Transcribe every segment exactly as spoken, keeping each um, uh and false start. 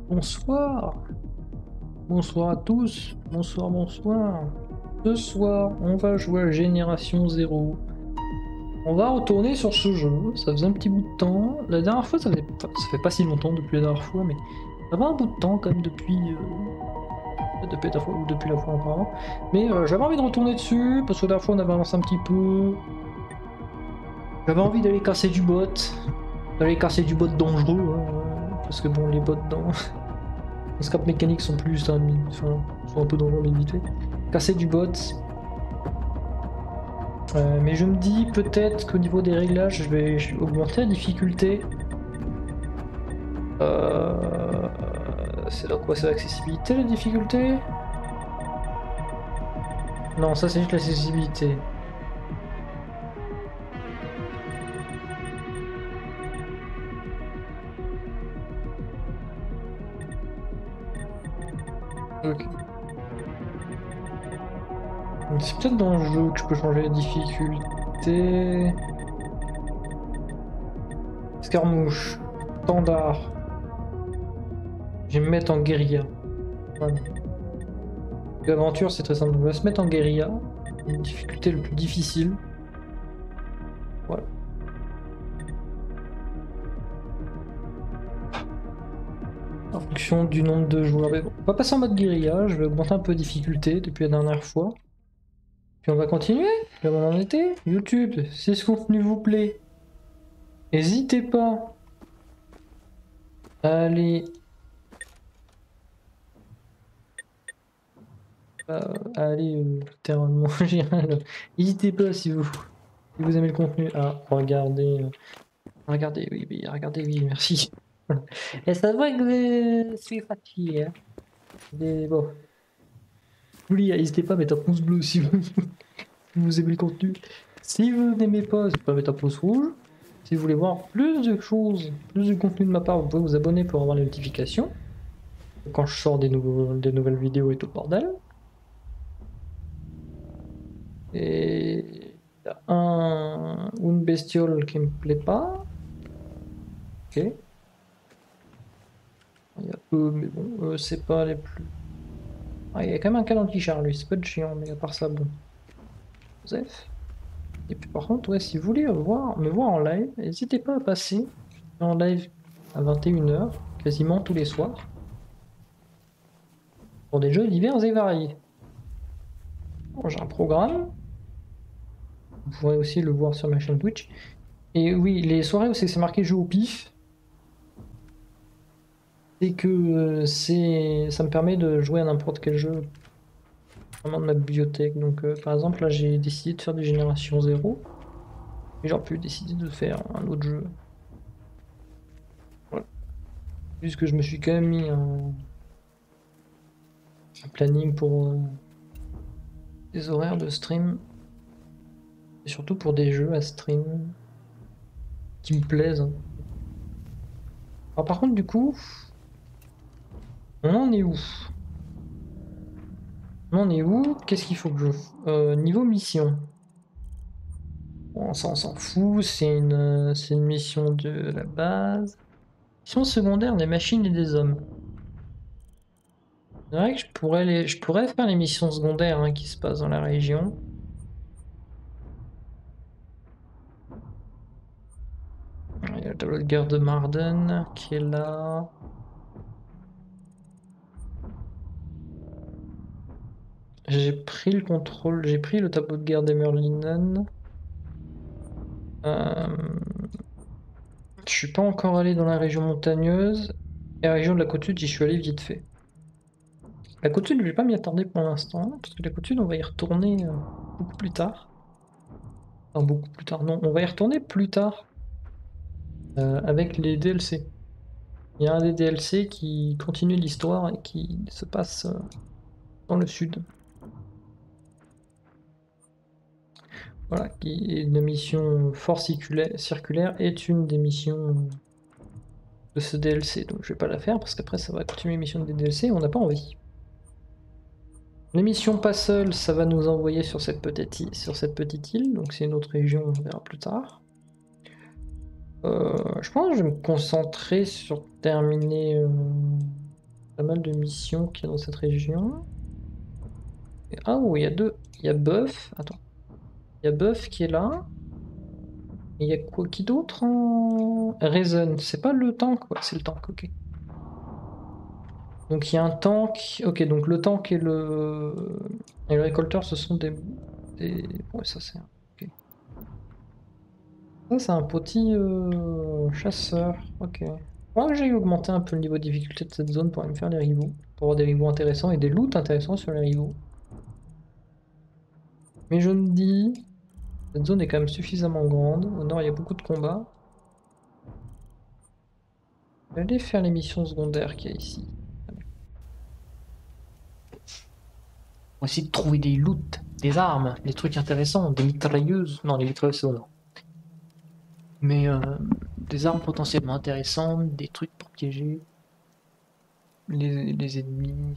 Bonsoir. Bonsoir à tous. Bonsoir, bonsoir. Ce soir, on va jouer à Génération Zéro. On va retourner sur ce jeu. Ça faisait un petit bout de temps. La dernière fois, ça fait, enfin, ça fait pas si longtemps depuis la dernière fois, mais ça fait un bout de temps quand même depuis, euh, depuis la fois ou depuis la fois auparavant. Mais euh, j'avais envie de retourner dessus parce que la dernière fois on avait avancé un petit peu. J'avais envie d'aller casser du bot, d'aller casser du bot dangereux, hein, parce que bon, les bots dans les scrap mécaniques sont plus, hein, enfin, sont un peu dangereux mais vite fait. Casser du bot. Euh, mais je me dis peut-être qu'au niveau des réglages, je vais augmenter la difficulté. Euh... C'est dans quoi? C'est l'accessibilité, la difficulté? Non, ça c'est juste l'accessibilité. Ok. C'est peut-être dans le jeu que je peux changer la difficulté. Escarmouche. Standard. Je vais me mettre en guérilla. Voilà. L'aventure c'est très simple. On va se mettre en guérilla. Une difficulté le plus difficile. Voilà. En fonction du nombre de joueurs. Mais bon, on va passer en mode guérilla. Je vais augmenter un peu la difficulté depuis la dernière fois. Puis on va continuer, comme on en était. YouTube, si ce contenu vous plaît, n'hésitez pas à aller, à, à aller euh, littéralement, n'hésitez pas si vous, si vous aimez le contenu à regarder, euh, regardez, oui, oui, regardez, oui, merci. Et ça va que je suis fatigué, hein. Mais bon, n'oubliez, n'hésitez pas à mettre un pouce bleu si vous, si vous aimez le contenu. Si vous n'aimez pas, n'hésitez pas à mettre un pouce rouge. Si vous voulez voir plus de choses, plus de contenu de ma part, vous pouvez vous abonner pour avoir les notifications. Quand je sors des, nouveaux, des nouvelles vidéos et tout le bordel. Et il y a un ou une bestiole qui me plaît pas. Ok. Il y a peu, mais bon, euh, c'est pas les plus. Ah, il y a quand même un canon qui charge, lui, c'est pas de chiant, mais à part ça, bon. Joseph. Et puis par contre, ouais, si vous voulez voir, me voir en live, n'hésitez pas à passer en live à vingt et une heures, quasiment tous les soirs, pour des jeux divers et variés. Bon, j'ai un programme. Vous pourrez aussi le voir sur ma chaîne Twitch. Et oui, les soirées où c'est marqué jeu au pif, c'est que euh, c'est, ça me permet de jouer à n'importe quel jeu, vraiment de ma bibliothèque. Donc euh, par exemple là j'ai décidé de faire des générations zéro, et j'aurais pu décider de faire un autre jeu. Voilà. Puisque je me suis quand même mis un, un planning pour euh, des horaires de stream, et surtout pour des jeux à stream qui me plaisent. Alors par contre du coup, on en est où? On en est où? Qu'est-ce qu'il faut que je... Euh, niveau mission. Bon, ça on s'en fout, c'est une, c'est une mission de la base. Mission secondaire des machines et des hommes. C'est vrai que je pourrais, les, je pourrais faire les missions secondaires hein, qui se passent dans la région. Il y a le tableau de guerre de Marden qui est là. J'ai pris le contrôle, j'ai pris le tableau de guerre des Merlinen. Euh, je suis pas encore allé dans la région montagneuse. Et la région de la côte sud, j'y suis allé vite fait. La côte sud, je vais pas m'y attarder pour l'instant, parce que la côte sud, on va y retourner euh, beaucoup plus tard. Enfin, beaucoup plus tard, non, on va y retourner plus tard euh, avec les D L C. Il y a un des D L C qui continue l'histoire et qui se passe euh, dans le sud. Voilà, qui est une mission fort circulaire est une des missions de ce D L C. Donc je vais pas la faire parce qu'après ça va continuer les missions des D L C et on n'a pas envie. L'émission pas seule, ça va nous envoyer sur cette petite île, sur cette petite île, donc c'est une autre région, on verra plus tard. Euh, je pense que je vais me concentrer sur terminer euh, Pas mal de missions qu'il y a dans cette région. Et, ah, oh, il y a deux. Il y a Buff. Attends. Il y a Buff qui est là. Et il y a quoi qui d'autre en... Reason. C'est pas le tank? Ouais, c'est le tank, ok. Donc il y a un tank. Ok, donc le tank et le, et le récolteur, ce sont des. des... Ouais, ça c'est. Ok. Ça, c'est un petit euh, chasseur. Ok. Moi, j'ai augmenté un peu le niveau de difficulté de cette zone pour aller me faire les rivaux. Pour avoir des rivaux intéressants et des loots intéressants sur les rivaux. Mais je me dis, cette zone est quand même suffisamment grande. Au nord, il y a beaucoup de combats. Je vais aller faire les missions secondaires qu'il y a ici. On va essayer de trouver des loots, des armes, des trucs intéressants, des mitrailleuses. Non, les mitrailleuses, c'est au nord. Mais euh, des armes potentiellement intéressantes, des trucs pour piéger les, les ennemis.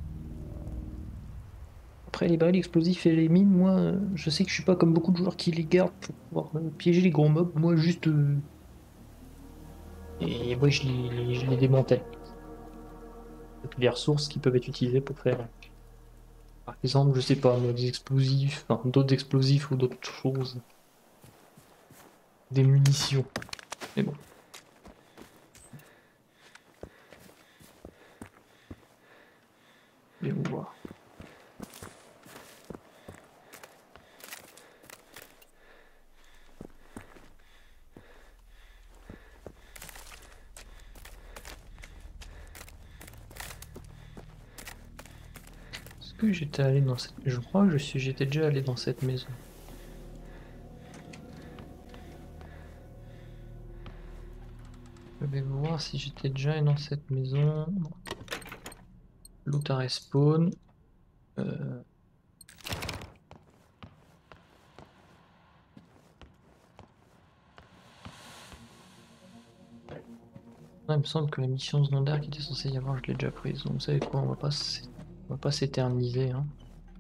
Après, les barils explosifs et les mines, moi, euh, je sais que je suis pas comme beaucoup de joueurs qui les gardent pour pouvoir euh, piéger les gros mobs. Moi, juste. Euh... Et moi, je les, je les démontais. Toutes les ressources qui peuvent être utilisées pour faire. Par exemple, je sais pas, moi, des explosifs, enfin, d'autres explosifs ou d'autres choses. Des munitions. Mais bon. Je vais vous voir. Est-ce que j'étais allé dans cette... Je crois que je suis... j'étais déjà allé dans cette maison. Je vais voir si j'étais déjà allé dans cette maison. Bon. Loot à respawn. Euh... Ouais, il me semble que la mission secondaire qui était censée y avoir, je l'ai déjà prise. Donc vous savez quoi, on va pas on va pas s'éterniser. Hein.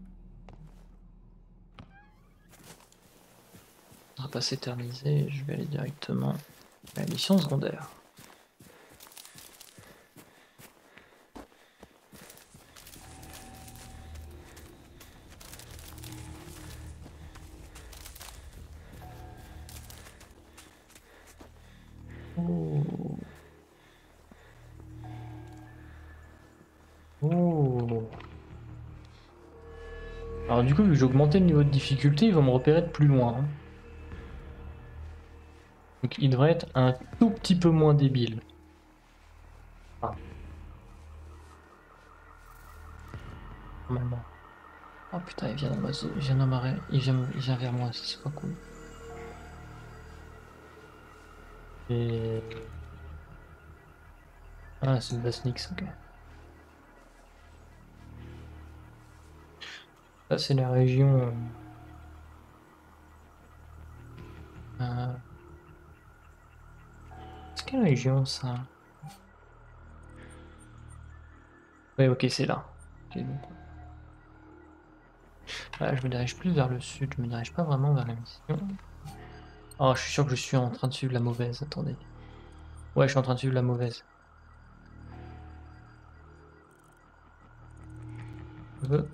On va pas s'éterniser, je vais aller directement à la mission secondaire. Oh. Oh. Alors du coup, vu que j'ai augmenté le niveau de difficulté, il va me repérer de plus loin. Hein. Donc il devrait être un tout petit peu moins débile. Ah. Normalement. Oh putain, il vient dans ma zone, il vient dans ma... il vient, il vient vers moi, c'est pas cool. Et... Ah, c'est le Basnix, ok. Là, c'est la région... Euh... C'est quelle région, ça? Ouais, ok, c'est là. Okay, donc... Là, je me dirige plus vers le sud, je me dirige pas vraiment vers la mission. Oh, je suis sûr que je suis en train de suivre la mauvaise, attendez. Ouais, je suis en train de suivre la mauvaise. Je veux...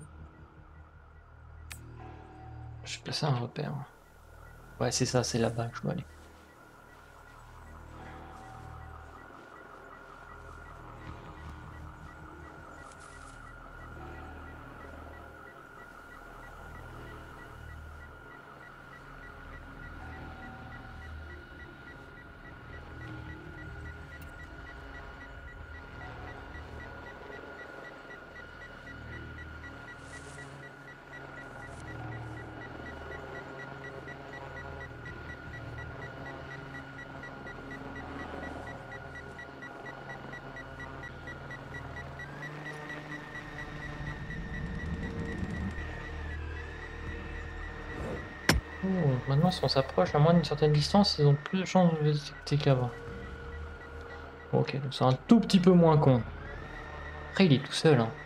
Je vais placer un repère. Ouais, c'est ça, c'est là-bas que je dois aller. Oh, maintenant, si on s'approche à moins d'une certaine distance, ils ont plus de chances de les détecter qu'avant. Ok, donc c'est un tout petit peu moins con. Après, il est tout seul. Hein.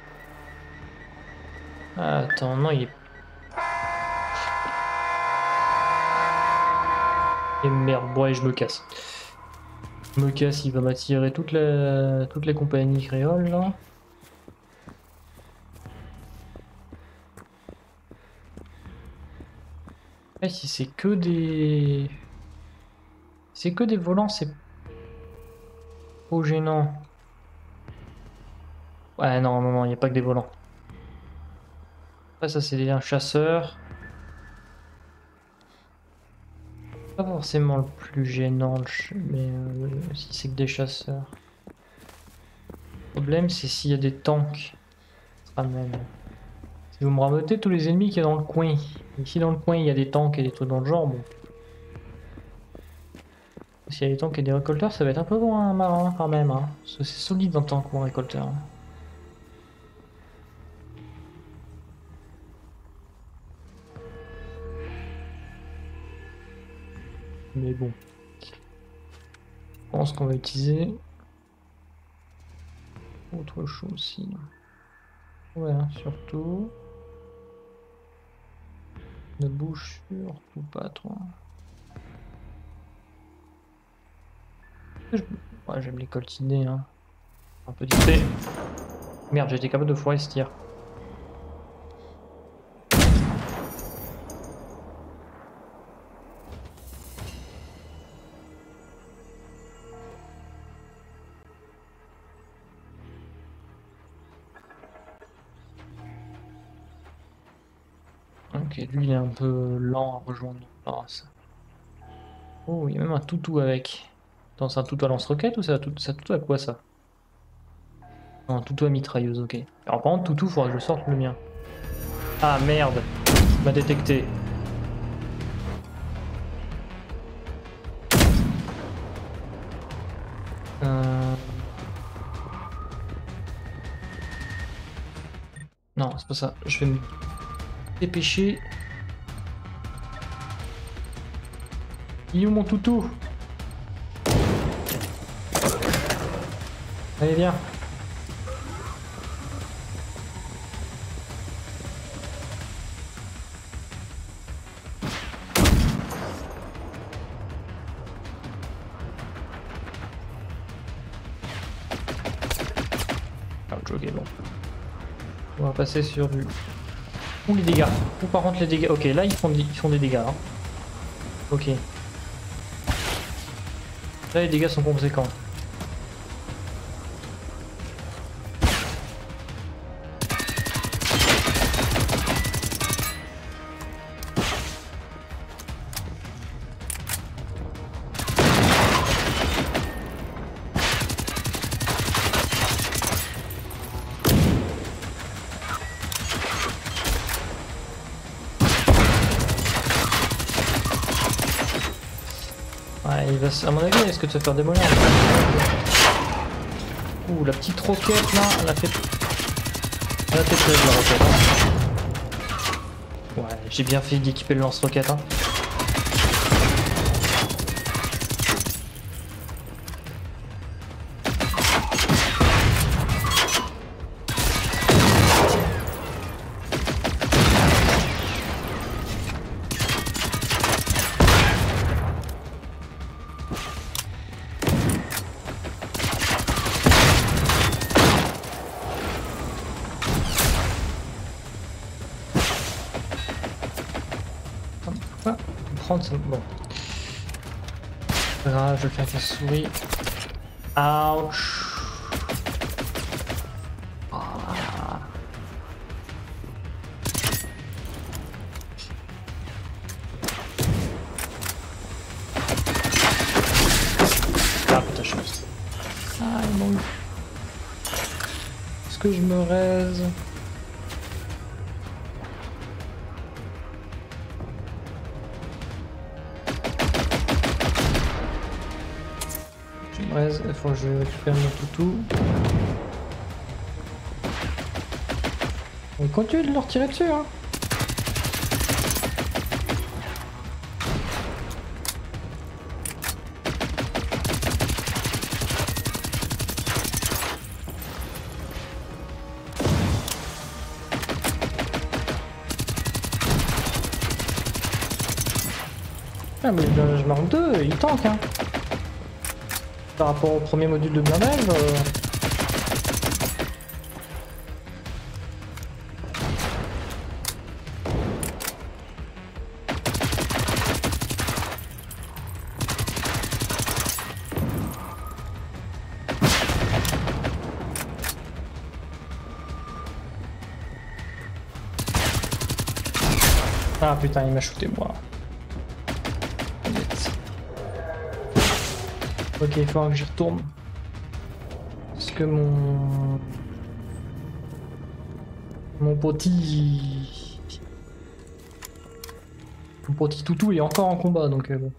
Ah, attends, non, il est... Et merde, ouais, je me casse. Je me casse, il va m'attirer toute la... toutes les compagnies créoles, là. Eh, si c'est que des... C'est que des volants, c'est trop gênant. Ouais, non, non, non, il n'y a pas que des volants. Après, ça, c'est un chasseur. Pas forcément le plus gênant, le ch- mais euh, si c'est que des chasseurs. Le problème, c'est s'il y a des tanks. Ça sera même. Si vous me rameutez tous les ennemis qu'il y a dans le coin. Ici, dans le coin, il y a des tanks et des trucs dans le genre, bon. S'il y a des tanks et des récolteurs, ça va être un peu moins marrant quand même. Hein. Parce que c'est solide en tank ou en récolteur. Hein. Mais bon. Je pense qu'on va utiliser autre chose aussi. Ouais, hein, surtout. Ne bouge surtout pas trop. Je- Ouais, j'aime les coltiner. Hein. Un peu discret. Merde, j'ai été capable de foirer ce tir. Ok, lui il est un peu lent à rejoindre notre race. Oh, il y a même un toutou avec. Attends, c'est un toutou à lance-roquette ou c'est un toutou, c'est un toutou à quoi ça? Non, un toutou à mitrailleuse, ok. Alors par contre, toutou, faudra que je sorte le mien. Ah merde, il m'a détecté. Euh... Non, c'est pas ça. Je vais me dépêcher. Il est où mon toutou? Allez, viens. Ah, ok, bon. On va passer sur du... Ou les dégâts. Ou par contre les dégâts. Ok, là ils font, ils font des dégâts. Hein. Ok. Là les dégâts sont conséquents. Ouais, il va, à mon avis, il risque de se faire démolir. Ouh, la petite roquette là, elle a fait... Elle a fait plaisir la roquette. Hein. Ouais, j'ai bien fait d'équiper le lance-roquette. Hein. Ça... Bon. Pas grave, je vais le faire avec la souris. Ouch. Ah. Ah, putain, chance. Ah, il manque. Est-ce que je me raise? Il faut que je récupère mon toutou. On continue de leur tirer dessus, hein. Ah mais je, je marque deux, il tank, hein. Par rapport au premier module de blindage, euh... Ah putain, il m'a shooté moi. Ok, il faudra que j'y retourne. Parce que mon... Mon petit... Mon petit toutou est encore en combat, donc euh, bon.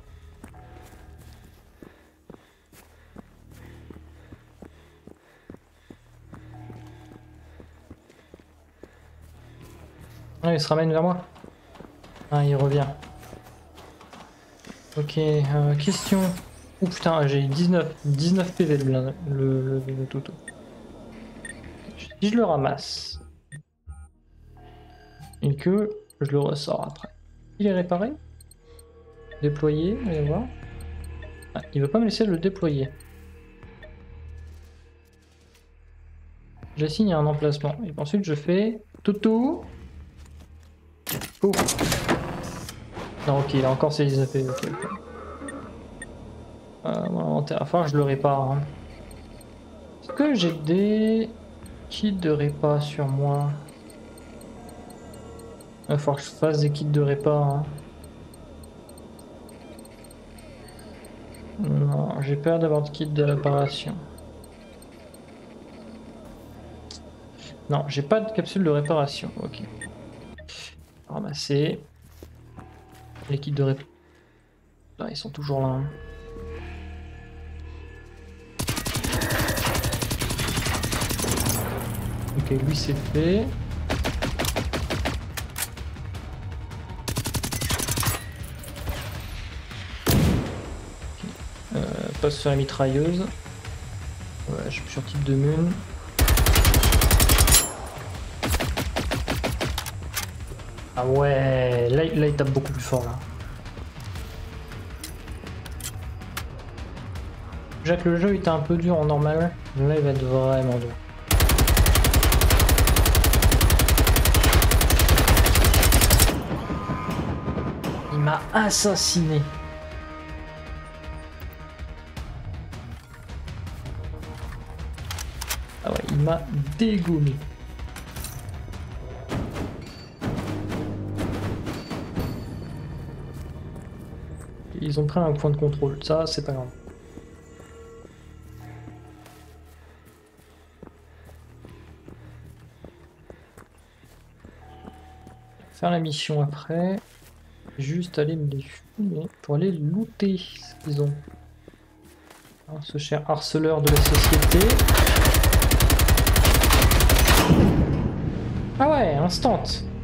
Ah, il se ramène vers moi. Ah, il revient. Ok, euh, question. Oh putain, j'ai dix-neuf, dix-neuf P V le, le, le, le toutou. Si je le ramasse et que je le ressors après, il est réparé? Déployé, on va voir. Ah, il veut pas me laisser le déployer. J'assigne un emplacement. Et ensuite je fais toutou. Oh. Non, ok, il a encore ses dix-neuf P V. Okay, okay. Euh, mon inventaire, enfin je le répare. Hein. Est-ce que j'ai des kits de répa sur moi? Il va falloir que je fasse des kits de répa. Hein. Non, j'ai peur d'avoir de kit de réparation. Non, j'ai pas de capsule de réparation. Ok. Ramasser. Les kits de réparation. Ils sont toujours là. Hein. Ok, lui c'est fait. Euh, passe sur la mitrailleuse. Ouais, je suis sur type de mun. Ah ouais, là, là il tape beaucoup plus fort là. Déjà que le jeu était un peu dur en normal, là il va être vraiment dur. Il m'a assassiné. Ah ouais, il m'a dégommé. Ils ont pris un point de contrôle, ça c'est pas grave. Faire la mission après. Juste aller me les fumer pour aller looter ce qu'ils ont. Alors, ce cher harceleur de la société. Ah ouais, instant.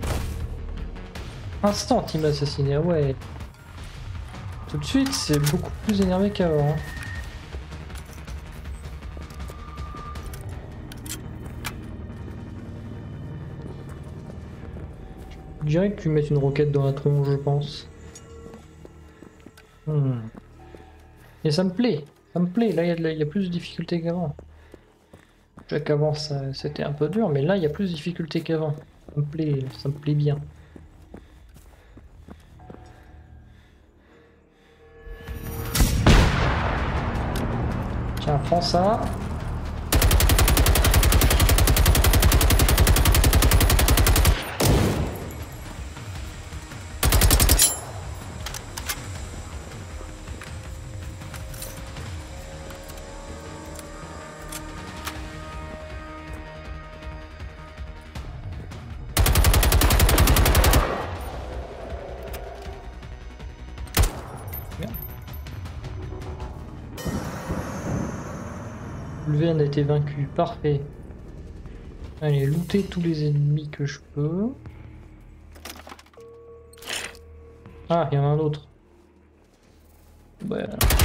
Instant, il m'a assassiné, ah ouais. Tout de suite, c'est beaucoup plus énervé qu'avant. Hein. Je dirais que tu mettes une roquette dans la tronche, je pense. Hmm. Et ça me plaît, ça me plaît. Là, il y, y a plus de difficultés qu'avant. Je sais qu'avant, c'était un peu dur, mais là, il y a plus de difficultés qu'avant. Ça me plaît, ça me plaît bien. Tiens, prends ça. Le V N a été vaincu, parfait. Allez, looter tous les ennemis que je peux. Ah, il y en a un autre. Ouais.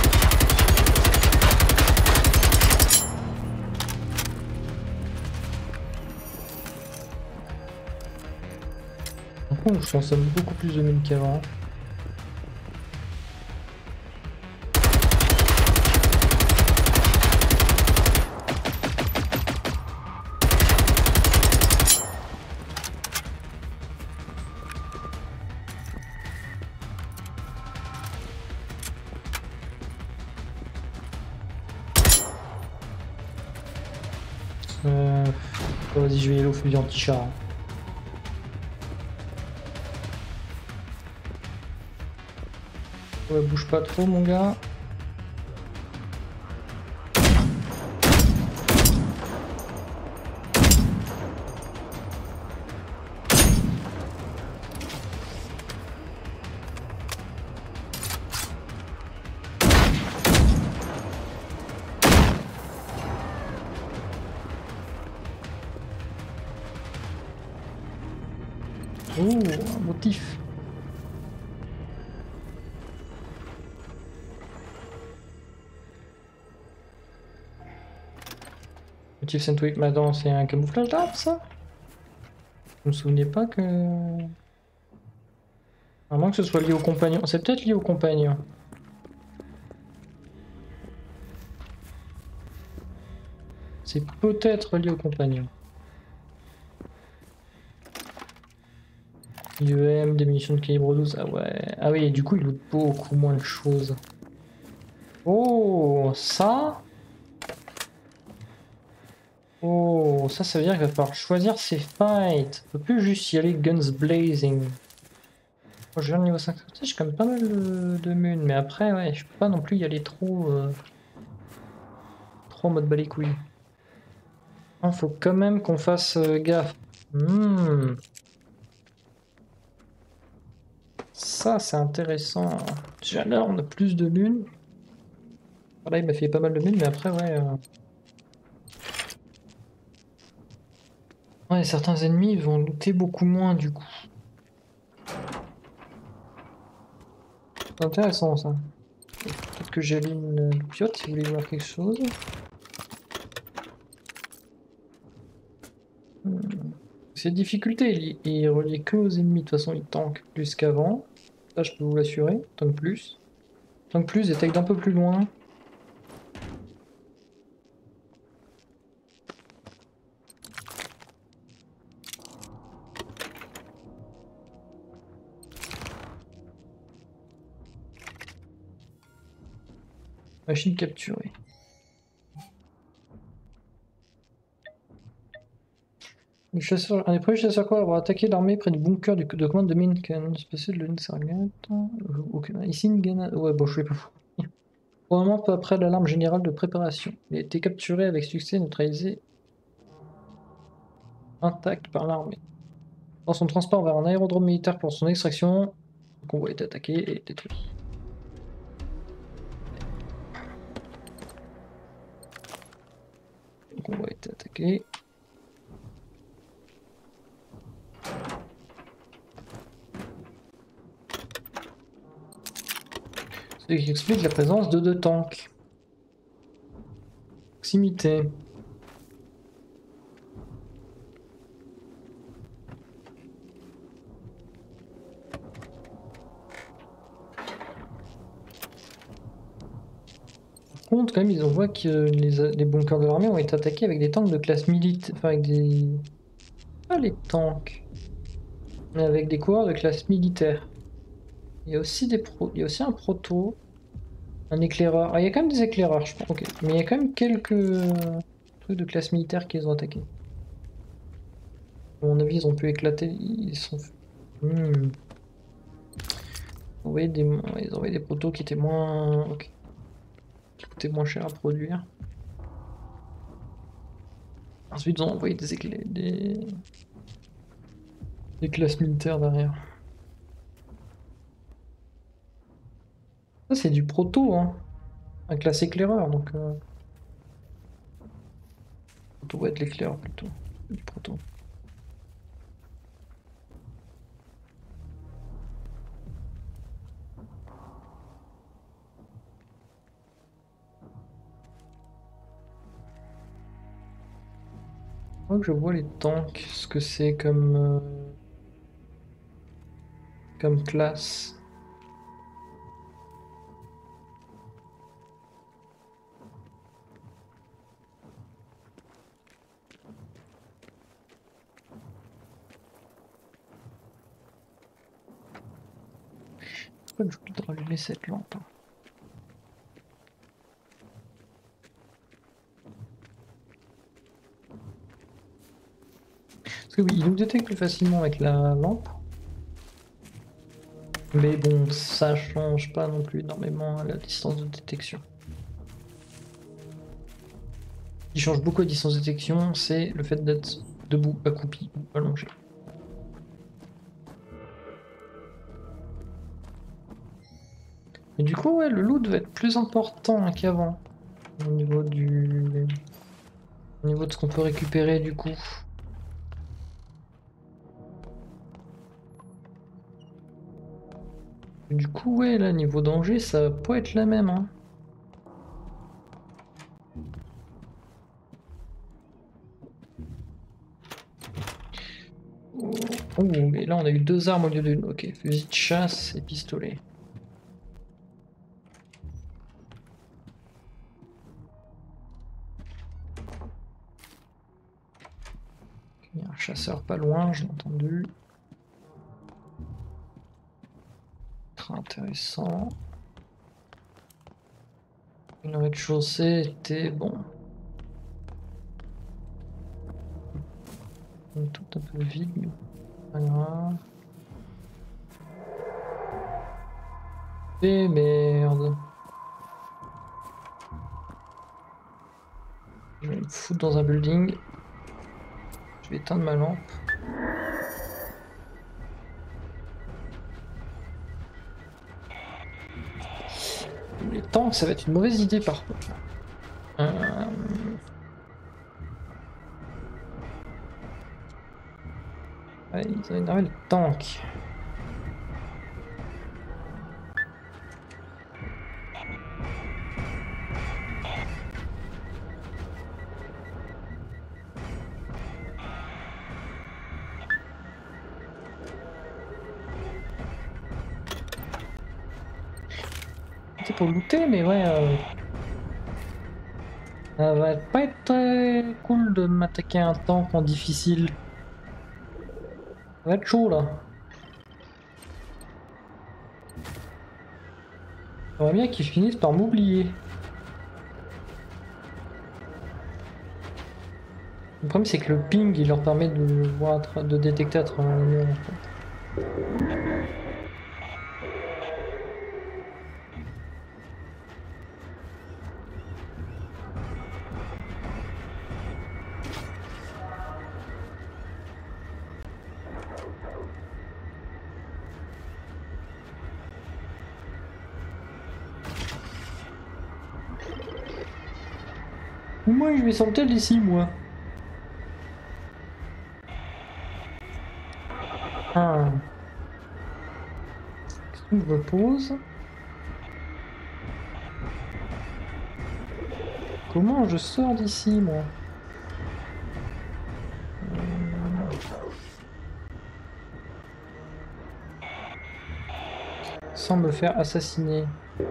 Par contre, je consomme beaucoup plus de mines qu'avant. Euh... Vas-y, je vais y aller au fusil anti-char. Ouais, bouge pas trop mon gars. Oh, un motif. Motif Sandwich, maintenant c'est un camouflage d'arbre ça? Je me souvenais pas que... À moins que ce soit lié au compagnon. C'est peut-être lié au compagnon. C'est peut-être lié au compagnon. I E M, des munitions de calibre douze, ah ouais. Ah oui, du coup il loot beaucoup moins de choses. Oh, ça... Oh, ça, ça veut dire qu'il va falloir choisir ses fights. On peut plus juste y aller guns blazing. Oh, je viens de niveau cinq. J'ai quand même pas mal de, de mun, mais après, ouais, je peux pas non plus y aller trop... Euh, trop en mode bas les couilles. Il faut quand même qu'on fasse euh, gaffe. Hmm. Ça, c'est intéressant. Déjà là, on a plus de mun. Là, il m'a fait pas mal de mun, mais après, ouais... Euh... Ouais, certains ennemis vont looter beaucoup moins, du coup. C'est intéressant, ça. Peut-être que j'ai une loupiote, si vous voulez voir quelque chose. Hmm. Cette difficulté, il, il est relié que aux ennemis. De toute façon, il tank plus qu'avant. Ça, je peux vous l'assurer. Tank plus. Tank plus et tech d'un peu plus loin. Machine capturée. Le chasseur, un des premiers chasseurs quoi avoir attaqué l'armée près du bunker du, de commande de Minken. Spécial de Sargat. Okay. Ici, une grenade. Ouais, bon, je vais pas fou. Pour le moment, peu après l'alarme générale de préparation. Il a été capturé avec succès et neutralisé intact par l'armée. Dans son transport vers un aérodrome militaire pour son extraction, le convoi a été attaqué et détruit. Le convoi a été attaqué. Ce qui explique la présence de deux tanks. Proximité. Par contre, quand même, ils voient que les, les bunkers de l'armée ont été attaqués avec des tanks de classe militaire. Enfin, avec des. Pas les tanks. Mais avec des coureurs de classe militaire. Il y a aussi des pro... Il y a aussi un proto. Un éclaireur. Ah, il y a quand même des éclaireurs, je pense. Ok. Mais il y a quand même quelques trucs de classe militaire qu'ils ont attaqués. À mon avis, ils ont pu éclater. Ils sont. Hmm. Ils ont envoyé des, ils ont envoyé des protos qui étaient moins. Ok. Qui coûtaient moins cher à produire. Ensuite, ils ont envoyé des éclairs. Des... des classes militaires derrière. Ça, c'est du proto, hein. Un classe éclaireur, donc. Euh... Proto va être l'éclaireur plutôt. Du proto. Je crois que je vois les tanks, ce que c'est comme. Euh... comme classe. Pourquoi j'oublie de rallumer cette lampe? Parce que oui, il nous détecte plus facilement avec la lampe. Mais bon, ça change pas non plus énormément la distance de détection. Ce qui change beaucoup la distance de détection, c'est le fait d'être debout, accroupi ou allongé. Et du coup, ouais, le loot va être plus important qu'avant au niveau du, au niveau de ce qu'on peut récupérer du coup. Du coup, ouais, là, niveau danger, ça va pas être la même, hein. Oh, et là, on a eu deux armes au lieu d'une. Ok, fusil de chasse et pistolet. Il y a un chasseur pas loin, j'ai entendu. Très intéressant. Le rez-de-chaussée était bon. Tout un peu vide, mais pas grave. Et merde. Je vais me foutre dans un building. Je vais éteindre ma lampe. Les tanks, ça va être une mauvaise idée par contre. Euh... Ouais, ils ont énervé le tank. C'est pour looter, mais ouais. Euh... Ça va pas être très cool de m'attaquer un tank en difficile. Ça va être chaud là. J'aimerais bien qu'ils finissent par m'oublier. Le problème c'est que le ping il leur permet de voir, de détecter à travers les murs en fait. Moi je vais sortir d'ici moi. Ah. Question que je me pose. Comment je sors d'ici moi? Sans me faire assassiner.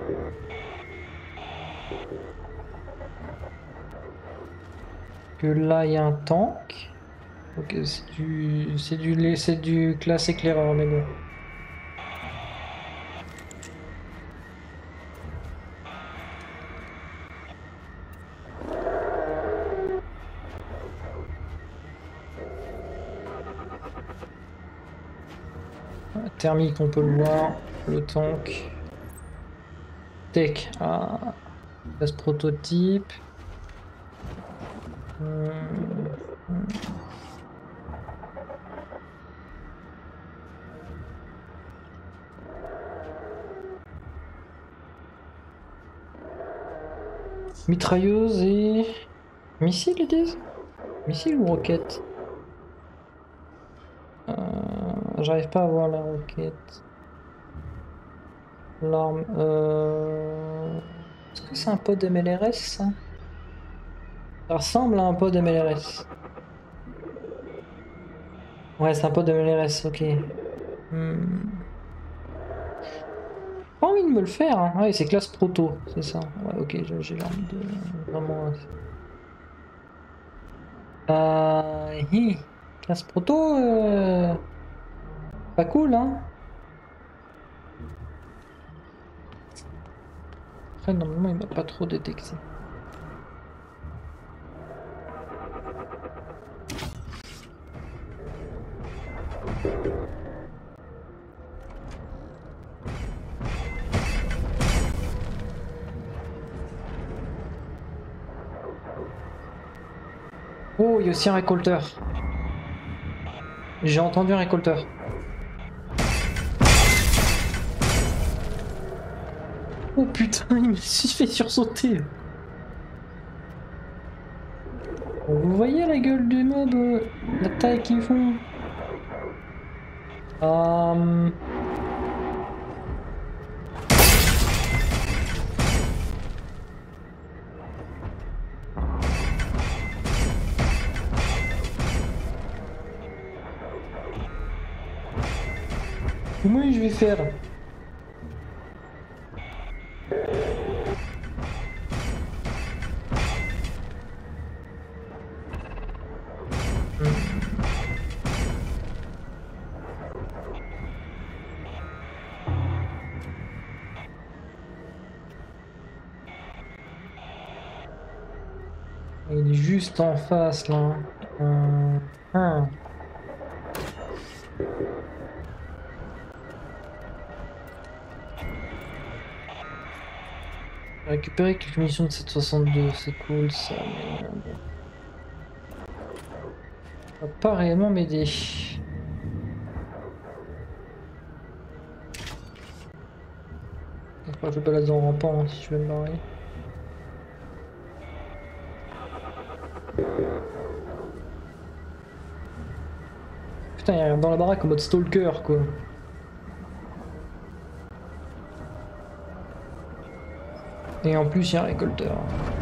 Que là il y a un tank. Ok, c'est du, c'est du, c'est du classe éclaireur mais bon. Thermique, on peut le voir. Le tank. Tech. Ah. Classe prototype. Hum, hum. Mitrailleuse et... Missile, ils disent? Missile ou roquette? euh... J'arrive pas à voir la roquette. L'arme... Euh... Est-ce que c'est un pod M L R S ça? Ça ressemble à un pod M L R S. Ouais, c'est un pod M L R S, ok. Hmm. Pas envie de me le faire, hein. Ouais, c'est classe proto, c'est ça. Ouais, ok, j'ai envie de... Vraiment... Euh... hi. Classe proto... Euh... Pas cool, hein. Après, normalement, il m'a pas trop détecté. Oh, il y a aussi un récolteur. J'ai entendu un récolteur. Oh putain, il me suis fait sursauter. Vous voyez la gueule des mobs, euh, la taille qu'ils font. Euh... Comment je vais faire? Il est juste en face là. Euh... Ah. Récupérer quelques munitions de sept soixante-deux, c'est cool ça, mais bon. Ça va pas réellement m'aider. Je vais balader en rampant hein, si je vais me barrer. Putain, il arrive dans la baraque en mode stalker quoi. Et en plus, il y a un récolteur.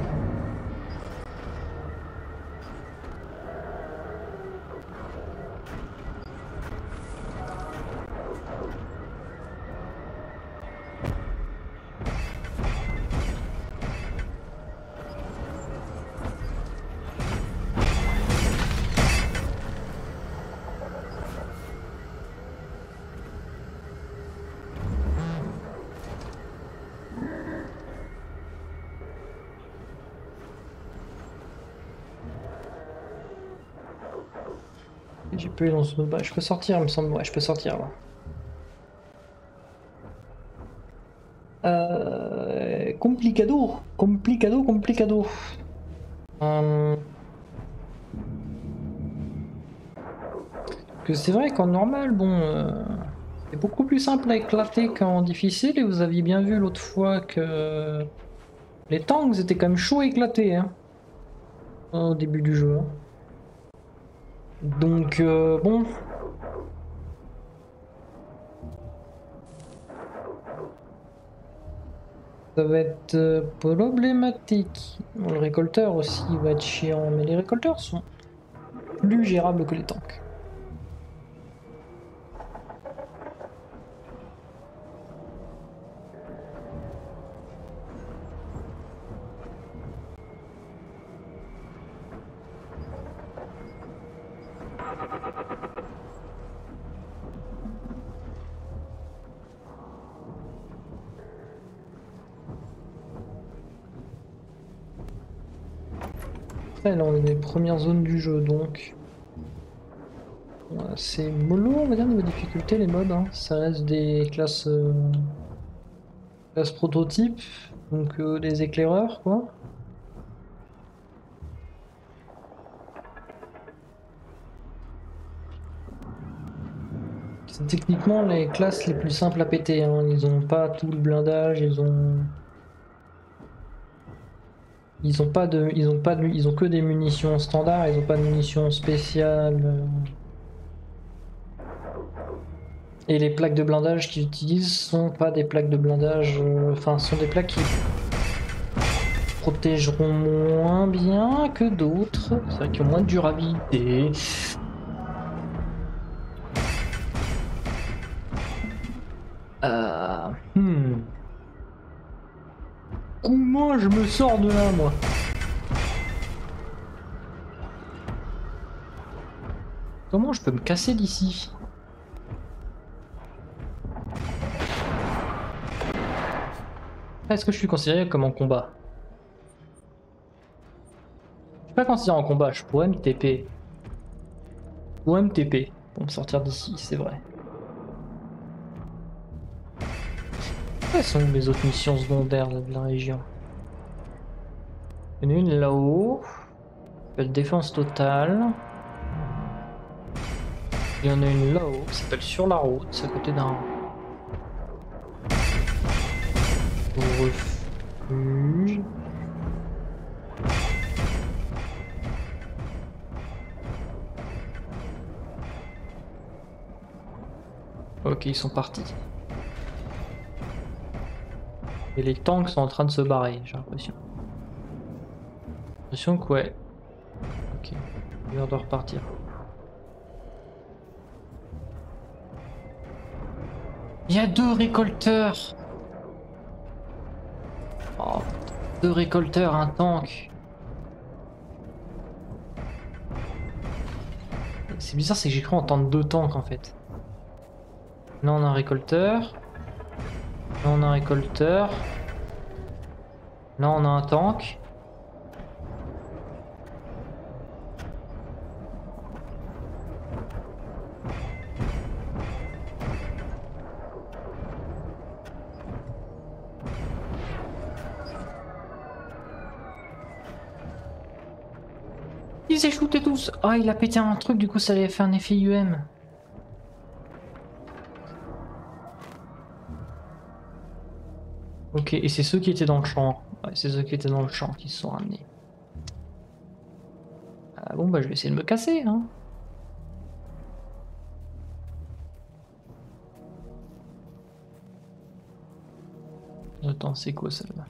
J'ai pu dans ce... Bah, je peux sortir, il me semble. Ouais, je peux sortir là. Euh... Complicado, complicado, complicado. Euh... Que c'est vrai qu'en normal, bon, euh... c'est beaucoup plus simple à éclater qu'en difficile. Et vous aviez bien vu l'autre fois que les tanks étaient quand même chauds à éclater, hein, au début du jeu. Hein. Donc euh, bon. Ça va être euh, problématique. Bon, le récolteur aussi va être chiant, mais les récolteurs sont plus gérables que les tanks. Après là on est dans les premières zones du jeu donc. C'est mollo on va dire niveau difficulté les mobs, hein. Ça reste des classes, euh, classes prototypes, donc euh, des éclaireurs quoi. C'est techniquement les classes les plus simples à péter, hein. Ils ont pas tout le blindage, ils ont... Ils ont pas de... Ils ont pas de... Ils ont que des munitions standards, ils ont pas de munitions spéciales. Et les plaques de blindage qu'ils utilisent sont pas des plaques de blindage... Enfin, euh, sont des plaques qui protégeront moins bien que d'autres. C'est vrai qu'ils ont moins de durabilité. Euh... Hmm. Comment je me sors de là, moi? Comment je peux me casser d'ici? Est-ce que je suis considéré comme en combat? Je suis pas considéré en combat, je pourrais me T P. Je pourrais me T P pour me sortir d'ici, c'est vrai. Quelles sont mes autres missions secondaires de la région? Il y en a une là-haut. s'appelle défense totale. Il y en a une là-haut qui s'appelle sur la route, c'est à côté d'un refuge. Ok, ils sont partis. Et les tanks sont en train de se barrer, j'ai l'impression. J'ai l'impression que ouais. Ok, il doit repartir. Il y a deux récolteurs. Oh, deux récolteurs, un tank. C'est bizarre, c'est que j'ai cru entendre deux tanks en fait. Là on a un récolteur. Là on a un récolteur. Là on a un tank. Ils s'est shooté tous. Ah, il a pété un truc, du coup ça avait fait un effet U M. Ok, et c'est ceux qui étaient dans le champ. Ouais, c'est ceux qui étaient dans le champ qui se sont ramenés. Ah bon, bah je vais essayer de me casser, hein. Attends, c'est quoi celle-là?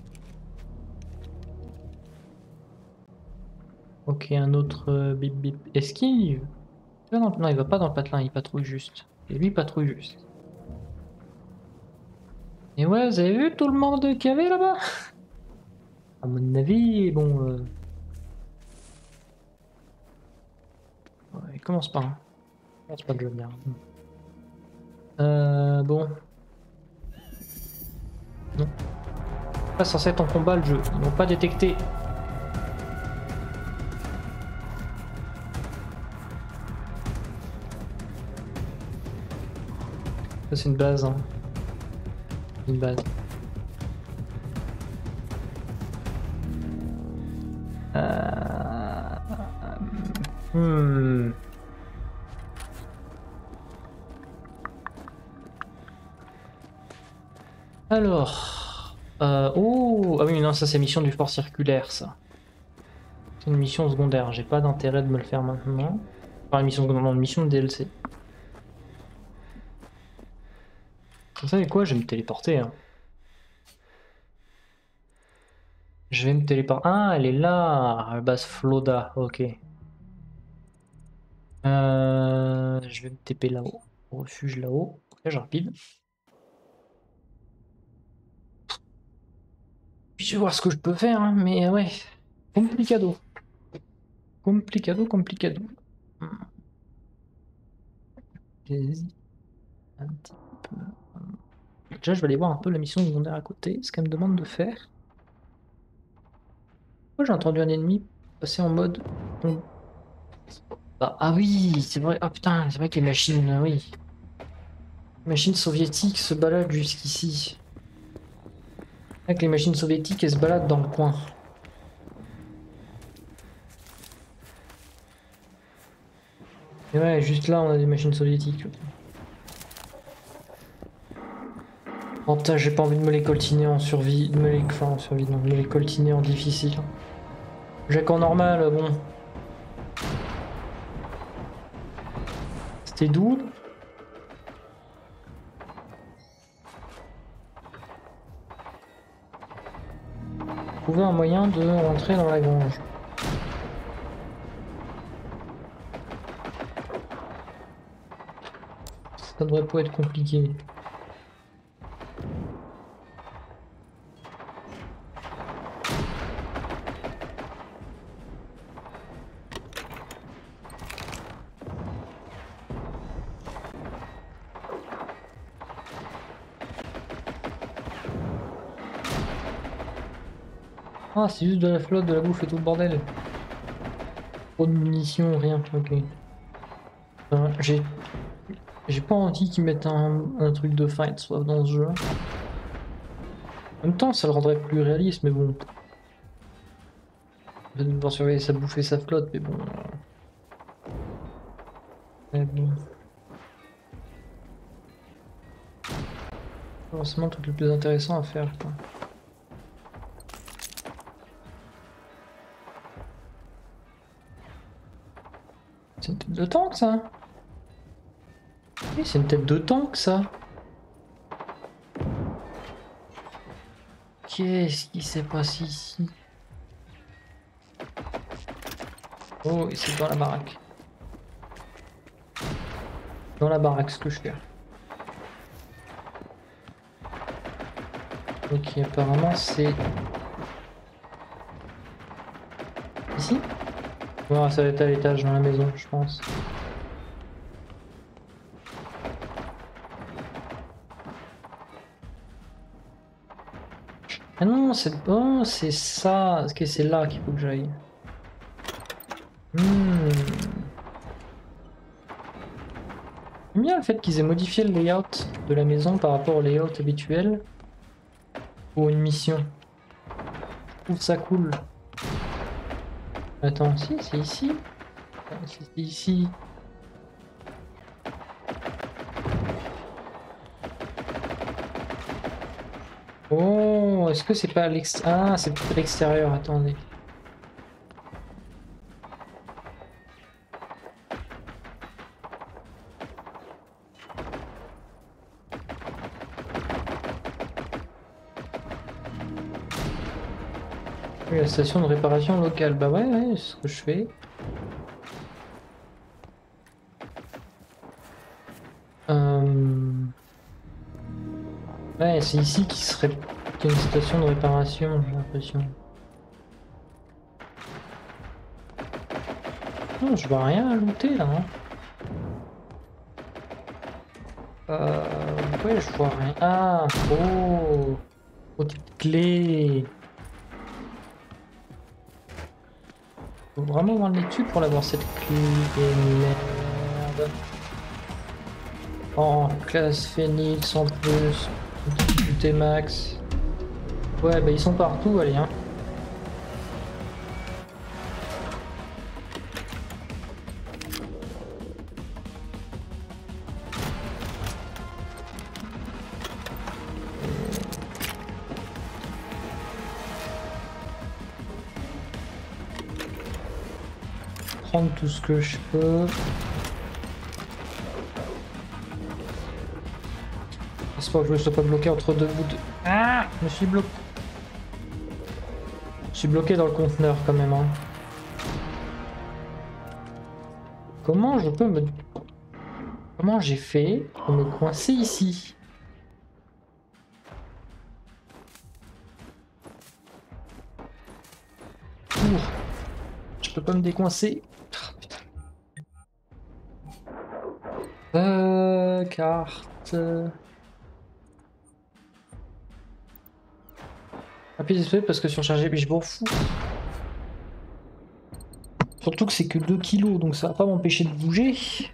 Ok, un autre euh, bip bip. Esquive. Non, non, il va pas dans le patelin, il patrouille juste. Et lui, il patrouille juste. Et ouais, vous avez vu tout le monde qu'il y avait là-bas? À mon avis, bon... Euh... Ouais, il commence pas. Hein. Il commence pas le jeu bien. Euh... Bon. Non. Pas censé être en combat le jeu. Ils n'ont pas détecté. Ça c'est une base. Hein. Une base. Euh... Hmm. Alors... Euh... Oh... Ah oui, non, ça c'est mission du fort circulaire, ça. C'est une mission secondaire. J'ai pas d'intérêt de me le faire maintenant. Enfin, une mission secondaire, non, une mission de D L C. Vous savez quoi? Je vais me téléporter. Hein. Je vais me téléporter. Ah, elle est là, la base Floda. Ok. Euh, je vais me T P là-haut. Refuge là-haut. Très rapide. Puis je vais voir ce que je peux faire, hein, mais ouais. Complicado. Complicado, complicado. J'hésite un petit peu. Déjà, je vais aller voir un peu la mission secondaire à côté, ce qu'elle me demande de faire. Pourquoi j'ai entendu un ennemi passer en mode... Bah, ah oui, c'est vrai. Ah putain, c'est vrai que les machines, oui. Les machines soviétiques se baladent jusqu'ici. Avec les machines soviétiques, elles se baladent dans le coin. Et ouais, juste là, on a des machines soviétiques. Oh putain, j'ai pas envie de me les coltiner en survie. De me les... Enfin, en survie, non, de me les coltiner en difficile. J'ai qu'en normal, bon. C'était d'où? Trouver un moyen de rentrer dans la grange. Ça devrait pas être compliqué. Ah, c'est juste de la flotte, de la bouffe et tout le bordel. Trop de munitions, rien. Ok. Euh, J'ai J'ai pas envie qu'ils mettent un, un truc de fight soit dans ce jeu. En même temps, ça le rendrait plus réaliste, mais bon. de devoir surveiller sa bouffe et sa flotte, mais bon. Mais bon. Forcément le truc le plus intéressant à faire, quoi. C'est une tête de tank, ça? Oui, c'est une tête de tank, ça. Qu'est-ce qui s'est passé ici? Oh, c'est dans la baraque. Dans la baraque, ce que je fais. Ok, apparemment c'est... Ici? Ouais, ça va être à l'étage dans la maison, je pense. Ah non, c'est bon, c'est ça. Est-ce que c'est là qu'il faut que j'aille? Hmm. J'aime bien le fait qu'ils aient modifié le layout de la maison par rapport au layout habituel pour une mission. Je trouve ça cool. Attends, si, c'est ici. C'est ici. Oh, est-ce que c'est pas à l'extérieur? Ah, c'est peut-être à l'extérieur, attendez. Oui, la station de réparation locale. Bah ouais, ouais, c'est ce que je fais. Euh... Ouais, c'est ici qu'il serait qu'il y a une station de réparation, j'ai l'impression. Non, je vois rien à looter là. Hein. Euh... Ouais, je vois rien. Ah, oh, petite clé. Faut vraiment voir le nez dessus pour l'avoir cette clé. Merde. Oh, classe Phoenix en plus. T max. Ouais, bah ils sont partout, allez, hein. Prendre tout ce que je peux. J'espère que je ne sois pas bloqué entre deux bouts de... Ah, je me suis bloqué. Je suis bloqué dans le conteneur quand même. Hein. Comment je peux me... Comment j'ai fait pour me coincer ici? Ouh. Je peux pas me décoincer. Oh, putain. Euh, carte... Appuie S P parce que surchargé, mais je m'en fous. Surtout que c'est que deux kilos, donc ça va pas m'empêcher de bouger.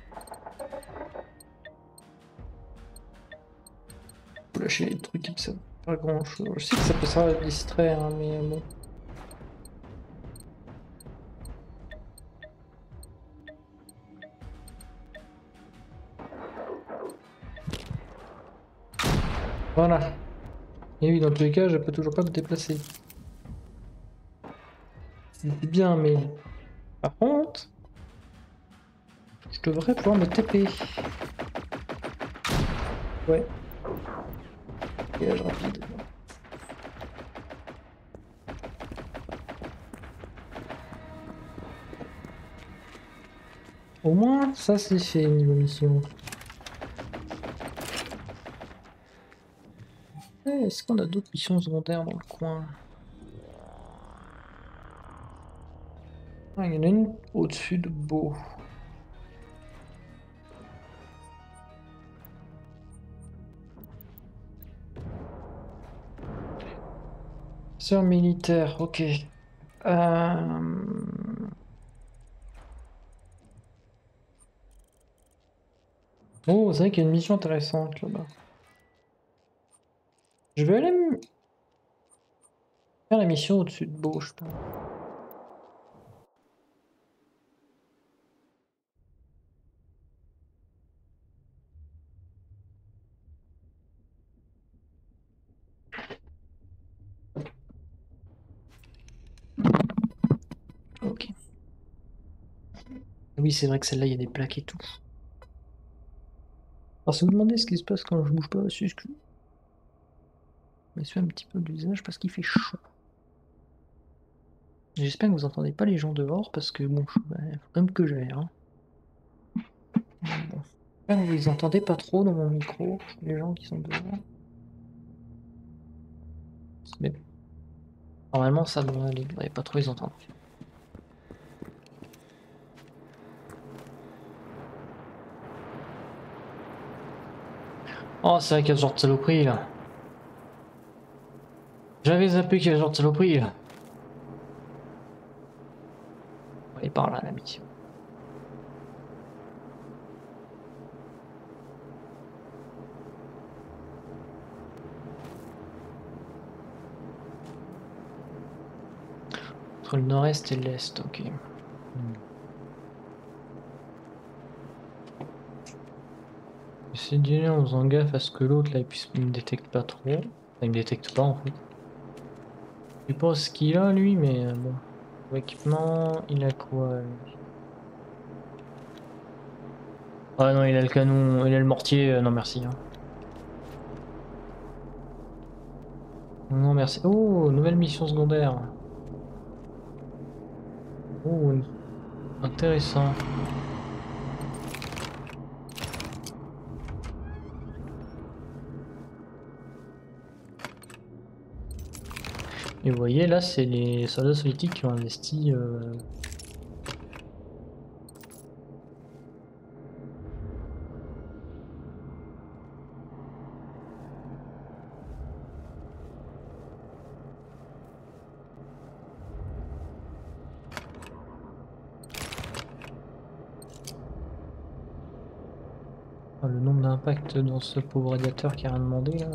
Faut lâcher les trucs qui me servent pas grand chose. Je sais que ça peut servir à distraire, hein, mais bon. Voilà. Et oui, dans tous les cas, je peux toujours pas me déplacer. C'est bien, mais... Par contre... Je devrais pouvoir me T P. Ouais. Dégage rapide. Au moins, ça c'est fait niveau mission. Eh, est-ce qu'on a d'autres missions secondaires dans le coin? Ah, il y en a une au-dessus de Beau. Sœur militaire, ok. Euh... Oh, c'est vrai qu'il y a une mission intéressante là-bas. Je vais aller faire la mission au-dessus de Beau, je pense. Oui, c'est vrai que celle-là, il y a des plaques et tout. Alors, si vous demandez ce qui se passe quand je bouge pas, c'est ce que... Je me suis un petit peu le visage parce qu'il fait chaud. J'espère que vous entendez pas les gens dehors parce que bon, il bah, faut quand même que j'aère. Hein. Bon. J'espère que vous les entendez pas trop dans mon micro, les gens qui sont dehors. Mais normalement, ça devrait aller, vous devriez pas trop les entendre. Oh, c'est vrai qu'il y a ce genre de saloperie là. J'avais zappé qu'il y a ce genre de saloperie là. On va aller par là, l'ami. Entre le nord-est et l'est, ok. Hmm. J'essaie d'y aller en faisant gaffe à ce que l'autre là il puisse me détecte pas trop. Enfin, il me détecte pas en fait. Je sais pas ce qu'il a lui, mais euh, bon. Pour équipement, il a quoi lui? Ah non, il a le canon, il a le mortier, euh, non merci. Hein. Non merci. Oh, nouvelle mission secondaire. Oh, intéressant. Et vous voyez là, c'est les soldats soviétiques qui ont investi. Euh... Le nombre d'impacts dans ce pauvre radiateur qui a rien demandé là.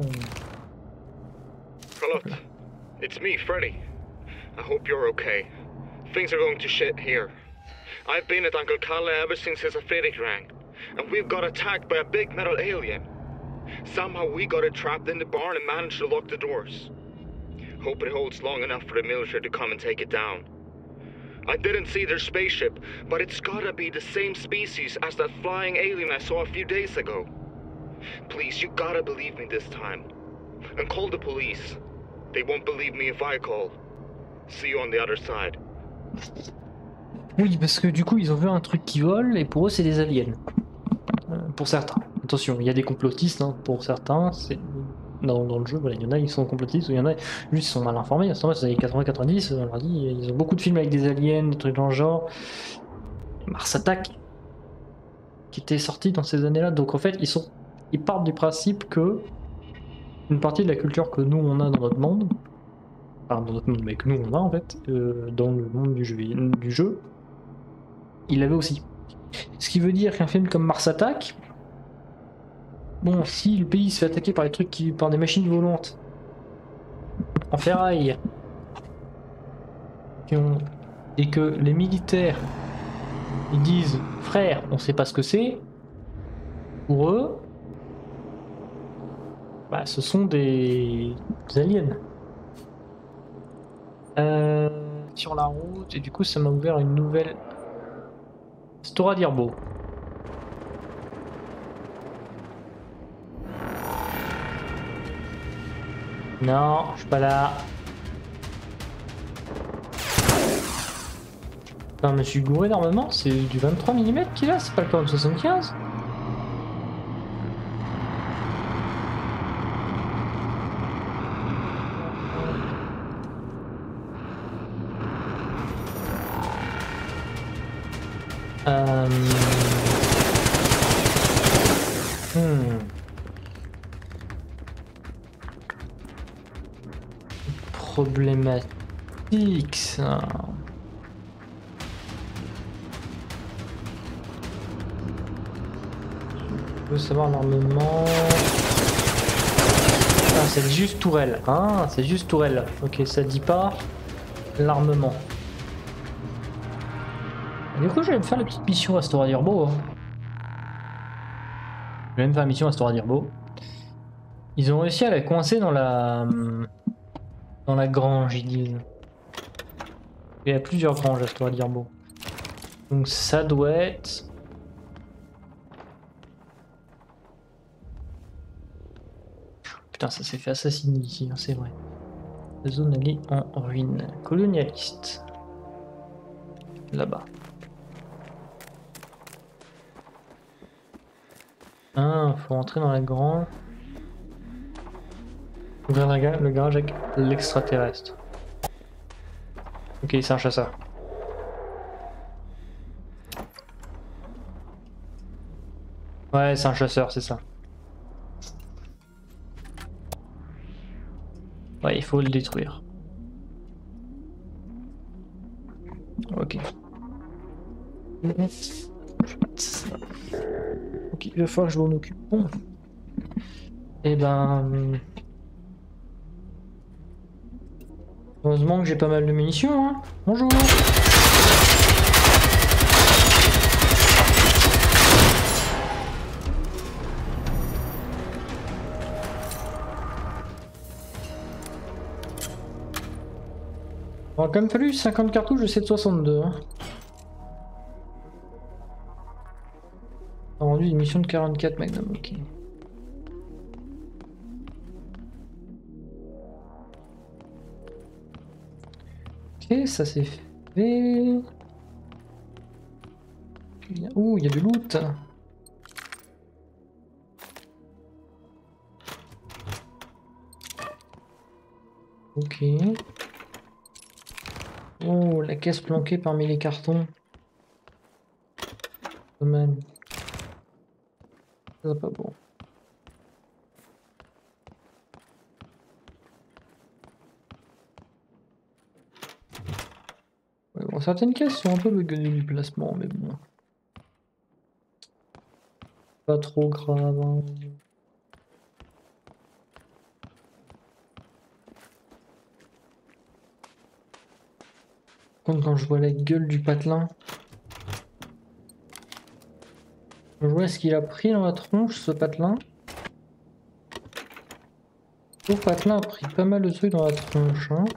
Hello, it's me, Freddy. I hope you're okay. Things are going to shit here. I've been at Uncle Kalle ever since his aesthetic rang, and we've got attacked by a big metal alien. Somehow we got it trapped in the barn and managed to lock the doors. Hope it holds long enough for the military to come and take it down. I didn't see their spaceship, but it's gotta be the same species as that flying alien I saw a few days ago. Please, you gotta believe me this time. And call the police. They won't believe me if I call. See you on the other side. Oui, parce que du coup, ils ont vu un truc qui vole et pour eux, c'est des aliens. Euh, pour certains. Attention, il y a des complotistes, hein, pour certains. C'est dans, dans le jeu, voilà, il y en a, ils sont complotistes, ou il y en a, juste, ils sont mal informés. À ce moment-là, c'est les quatre-vingts quatre-vingt-dix, on leur dit, ils ont beaucoup de films avec des aliens, des trucs dans le genre. Mars Attack, qui était sorti dans ces années-là. Donc en fait, ils sont, ils partent du principe que une partie de la culture que nous on a dans notre monde, enfin dans notre monde, mais que nous on a en fait, euh, dans le monde du jeu, du jeu, il l'avait aussi. Ce qui veut dire qu'un film comme Mars Attack, bon, si le pays se fait attaquer par des trucs qui, par des machines volantes en ferraille, qui ont, et que les militaires ils disent frère, on sait pas ce que c'est, pour eux, bah, ce sont des, des aliens. Euh, sur la route, et du coup ça m'a ouvert une nouvelle Stora Dirbo. Non, je suis pas là. Enfin, je me suis gouré normalement, c'est du vingt-trois millimètres qu'il a, c'est pas le Cor soixante-quinze. Euh... Hmm. Problématique ça. Je veux savoir l'armement. Ah, c'est juste tourelle. Ah, c'est juste tourelle. Ok, ça dit pas l'armement. Du coup, je vais me faire la petite mission à Stora Dirbo. Hein. Je vais me faire la mission à Stora Dirbo. Ils ont réussi à la coincer dans la dans la grange, ils disent. Il y a plusieurs granges à Stora Dirbo. Donc ça doit être... Putain, ça s'est fait assassiner ici, hein, c'est vrai. La zone elle est en ruine. Colonialiste. Là-bas. Ah, faut rentrer dans la grande... Ouvrir le garage avec l'extraterrestre. Ok, c'est un chasseur. Ouais, c'est un chasseur, c'est ça. Ouais, il faut le détruire. Ok. Ok, il va falloir que je m'en occupe. Bon. Et ben... Heureusement que j'ai pas mal de munitions, hein. Bonjour. Il aura quand même fallu cinquante cartouches de sept soixante-deux. Hein. On a rendu une mission de quarante-quatre Magnum, ok. Ok, ça c'est fait. Ouh, il y a du loot. Ok. Oh, la caisse planquée parmi les cartons. Pas mal. Ça pas bon. Ouais, bon, certaines caisses sont un peu buggées du placement, mais bon. Pas trop grave. Hein. Quand je vois la gueule du patelin, je vois ce qu'il a pris dans la tronche, ce patelin. Le patelin a pris pas mal de trucs dans la tronche. Hein.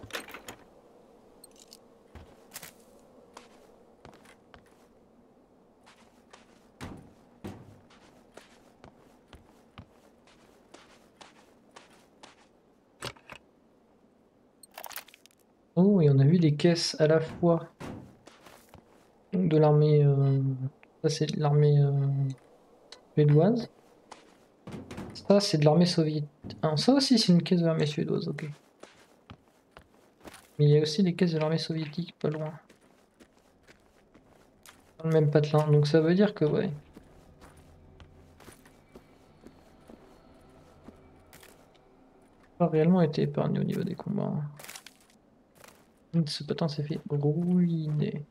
Oh, et on a vu des caisses à la fois de l'armée. Euh... Ça, c'est de l'armée euh... suédoise. Ça, c'est de l'armée soviétique. Ah, ça aussi, c'est une caisse de l'armée suédoise, ok. Mais il y a aussi des caisses de l'armée soviétique pas loin. Dans le même patelin, donc ça veut dire que, ouais. Pas réellement été épargné au niveau des combats. Ce patelin s'est fait ruiner.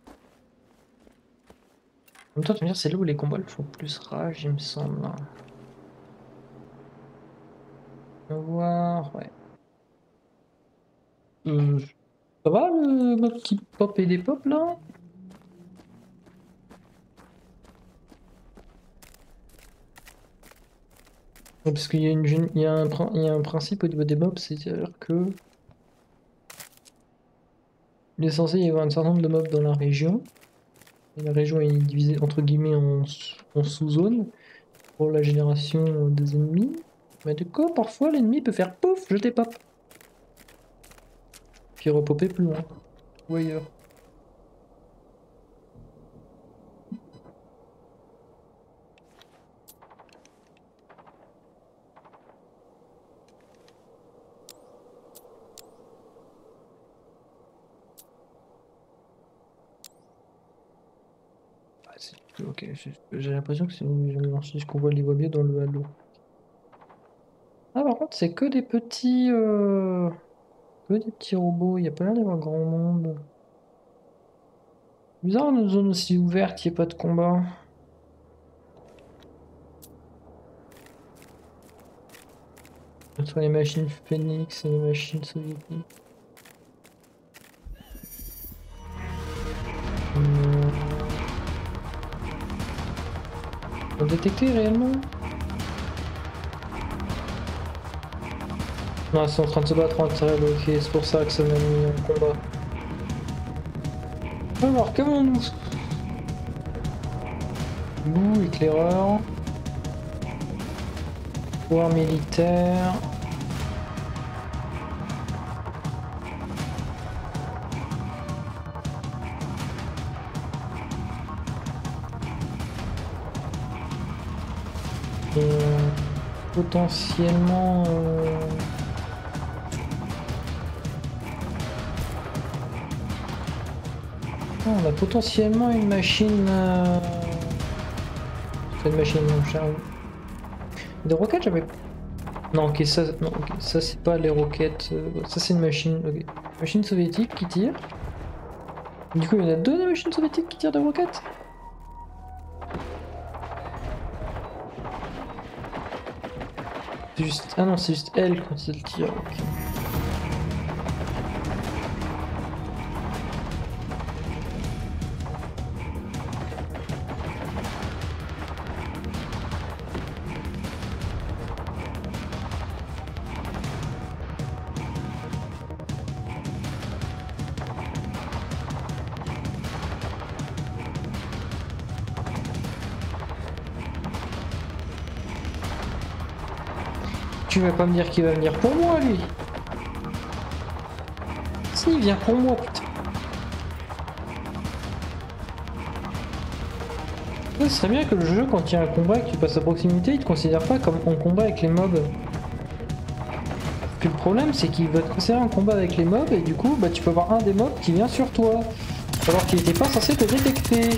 En même temps, tu me dire, c'est là où les combats le font plus rage, il me semble. On va voir, ouais. Euh, ça va le mode qui pop et des pop là? Parce qu'il y, a une, il y, a un, il y a un principe au niveau des mobs, c'est-à-dire que il est censé y avoir un certain nombre de mobs dans la région. Et la région est divisée entre guillemets en, en sous-zones pour la génération des ennemis. Mais du coup, parfois l'ennemi peut faire pouf, je t'ai pop. Puis repopper plus loin, ou ailleurs. Ok, j'ai l'impression que c'est ce qu'on voit les voit bien dans le halo. Ah par contre c'est que des petits euh... que des petits robots, il n'y a pas l'air d'avoir grand monde. Bizarre une zone aussi ouverte, il n'y a pas de combat. Entre les machines Phoenix et les machines soviétiques. On peut détecter réellement? Non, ils sont en train de se battre entre elles, ok, c'est pour ça que ça m'a mis en combat. Alors, comment nous? Loup, éclaireur. Pouvoir militaire. Et euh, potentiellement... Euh... Oh, on a potentiellement une machine... Euh... C'est une machine, mon cher. Des roquettes, j'avais... Non, ok, ça, non, okay, ça c'est pas les roquettes. Euh, ça c'est une machine, ok. Machine soviétique qui tire. Du coup, il y en a deux des machines soviétiques qui tirent des roquettes. C'est juste... Ah non, c'est juste elle quand elle tire, ok. Tu vas pas me dire qu'il va venir pour moi, lui. Si, il vient pour moi, putain. Ce serait bien que le jeu, quand il y a un combat et que tu passes à proximité, il te considère pas comme en combat avec les mobs. Puis le problème, c'est qu'il va te considérer en combat avec les mobs et du coup, bah, tu peux avoir un des mobs qui vient sur toi. Alors qu'il n'était pas censé te détecter.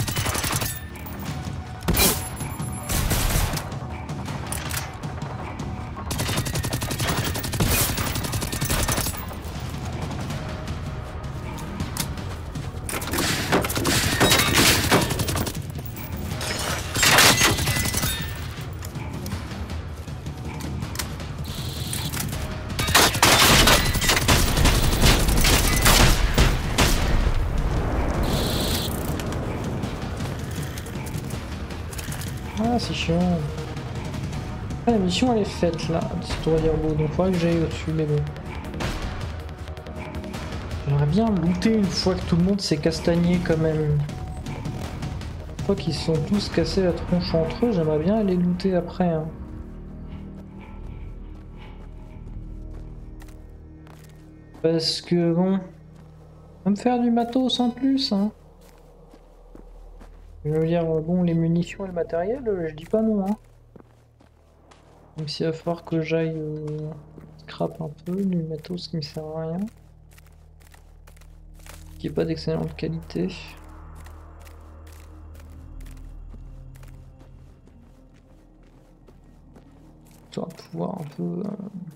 Ah, c'est chiant. Ah, la mission elle est faite là, c'est tout dire beau, donc il faudrait que j'aille au-dessus, mais bon. J'aimerais bien looter une fois que tout le monde s'est castagné quand même. Une fois qu'ils sont tous cassés la tronche entre eux, j'aimerais bien aller looter après. Hein. Parce que bon, on va me faire du matos en plus. Hein. Je veux dire, bon, les munitions et le matériel, je dis pas non. Hein. Même s'il va falloir que j'aille euh, scrap un peu du matos qui me sert à rien. Qui est pas d'excellente qualité. Ça va pouvoir un peu... Euh...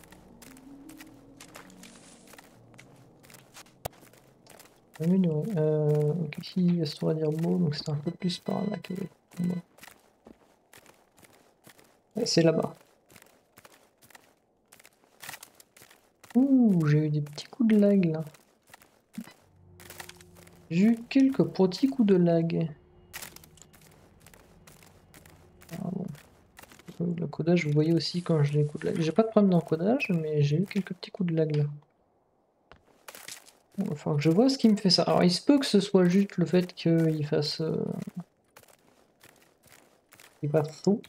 améliorer. Euh, donc ici, ça va dire beau, donc c'est un peu plus par là que... Bon. Ouais, c'est là-bas. Ouh, j'ai eu des petits coups de lag là. J'ai eu quelques petits coups de lag. Ah bon. Le codage, vous voyez aussi quand j'ai les coups de lag. J'ai pas de problème d'encodage, mais j'ai eu quelques petits coups de lag là. Il va falloir que je vois ce qui me fait ça. Alors il se peut que ce soit juste le fait qu'il fasse... Euh... il fasse chaud.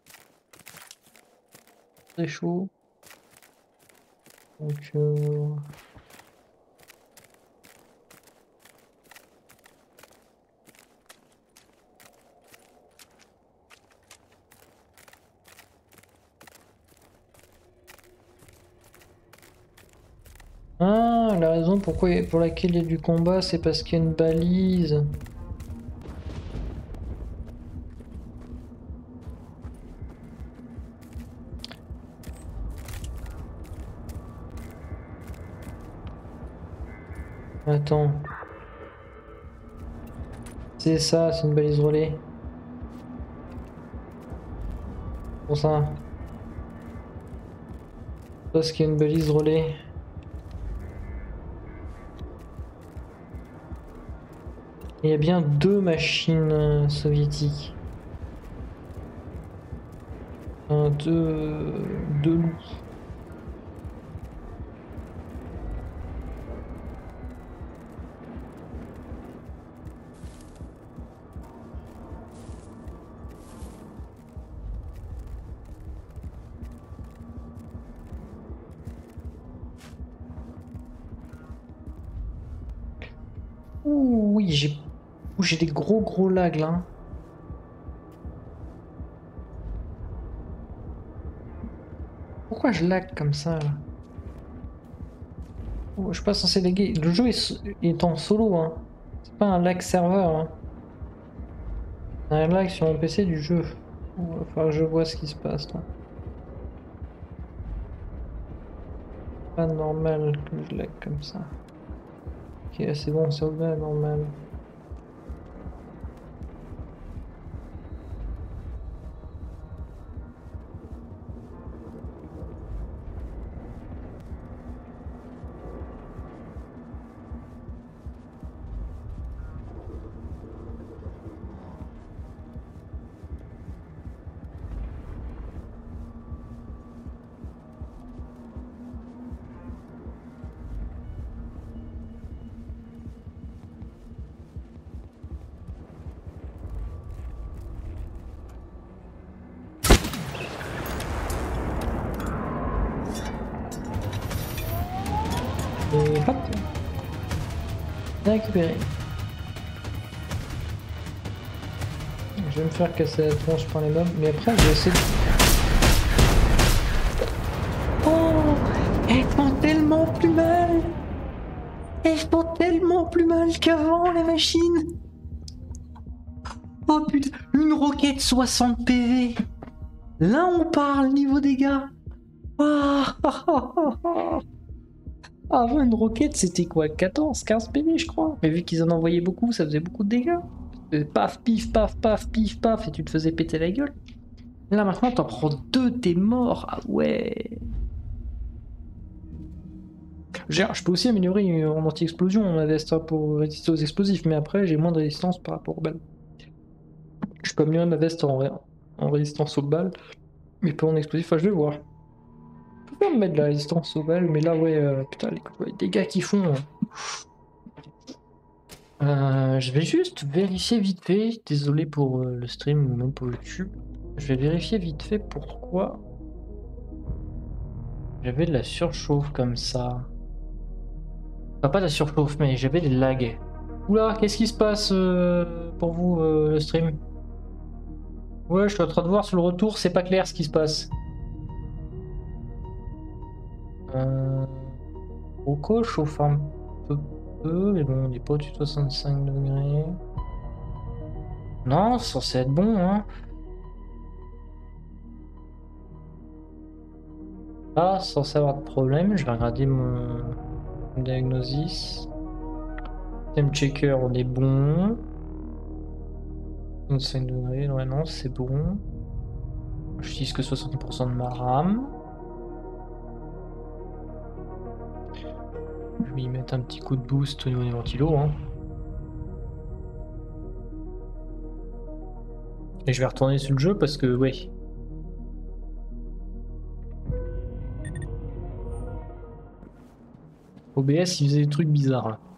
Très chaud. Donc... Euh... Ah, la raison pourquoi, pour laquelle il y a du combat, c'est parce qu'il y a une balise. Attends. C'est ça, c'est une balise relais. Pour ça. Parce qu'il y a une balise relais. Il y a bien deux machines euh, soviétiques. Un, deux, deux loups. Ouh, oui, j'ai Ouh, j'ai des gros gros lags là. Pourquoi je lag comme ça là? Oh, je suis pas censé laguer. Le jeu est, est en solo, hein. C'est pas un lag serveur, hein. C'est un lag sur mon P C du jeu. Il va falloir que je vois ce qui se passe là. Pas normal que je lag comme ça. Ok, c'est bon, c'est bien normal. Et hop, récupérer. Je vais me faire casser la tronche par les mobs, mais après je vais essayer de... Oh, elles font tellement plus mal. Elles font tellement plus mal qu'avant les machines. Oh putain, une roquette soixante P V. Là on parle niveau dégâts. Ah, ah, ah, ah. Avant une roquette c'était quoi, quatorze, quinze P V je crois. Mais vu qu'ils en envoyaient beaucoup, ça faisait beaucoup de dégâts. Euh, Paf, pif, paf, paf, pif, paf, et tu te faisais péter la gueule. Là maintenant t'en prends deux, t'es mort. Ah ouais. J'ai- Je peux aussi améliorer en anti-explosion ma veste hein, pour résister aux explosifs, mais après j'ai moins de résistance par rapport aux balles. Je peux améliorer ma veste en, ré- en résistance aux balles, mais pas en explosif. Enfin, je vais voir. Je peux pas me mettre de la résistance aux balles, mais là, ouais, euh, putain, les, les dégâts qu'ils font. Euh, je vais juste vérifier vite fait. Désolé pour euh, le stream ou même pour YouTube. Je vais vérifier vite fait pourquoi j'avais de la surchauffe comme ça. Enfin, pas de la surchauffe, mais j'avais des lags. Oula, qu'est-ce qui se passe euh, pour vous, euh, le stream? Ouais, je suis en train de voir sur le retour, c'est pas clair ce qui se passe. Euh... Rocco chauffe un peu, peu, mais bon, on n'est pas au-dessus de soixante-cinq degrés. Non, c'est censé être bon, hein. Pas censé avoir de problème. Je vais regarder mon diagnosis. Time checker, on est bon. soixante-cinq degrés, ouais, non, c'est bon. J'utilise que soixante pour cent de ma RAM. Je vais y mettre un petit coup de boost au niveau des ventilos, hein. Et je vais retourner sur le jeu parce que, ouais. O B S, il faisait des trucs bizarres, là.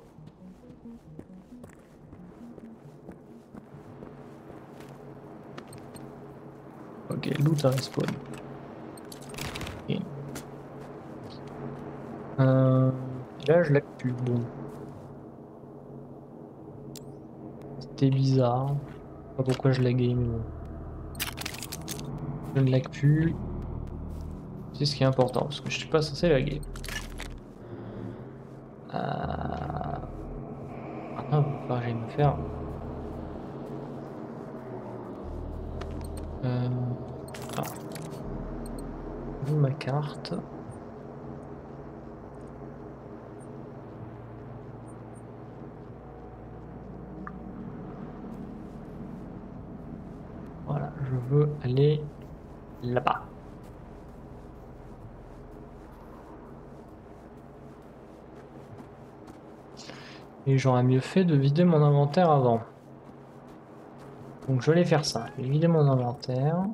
Ok, loot à respawn. Ok. Euh, là, je lag plus. Bon. C'était bizarre. Je sais pas pourquoi je laguais, mais bon. Je ne lag plus. C'est ce qui est important, parce que je suis pas censé laguer. Euh... Maintenant, il va falloir que j'aille me faire... Euh... Ah. Où ma carte? Voilà, je veux aller là-bas. Et j'aurais mieux fait de vider mon inventaire avant. Donc je vais aller faire ça. Je vais vider mon inventaire.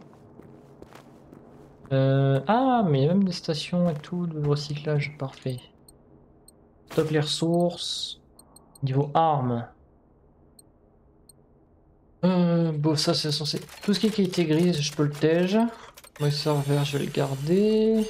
Euh... Ah, mais il y a même des stations et tout de recyclage. Parfait. Stop les ressources. Niveau armes. Euh, bon, ça c'est censé... Tout ce qui est qualité grise, je peux le tège. Moi, serveur, je vais le garder.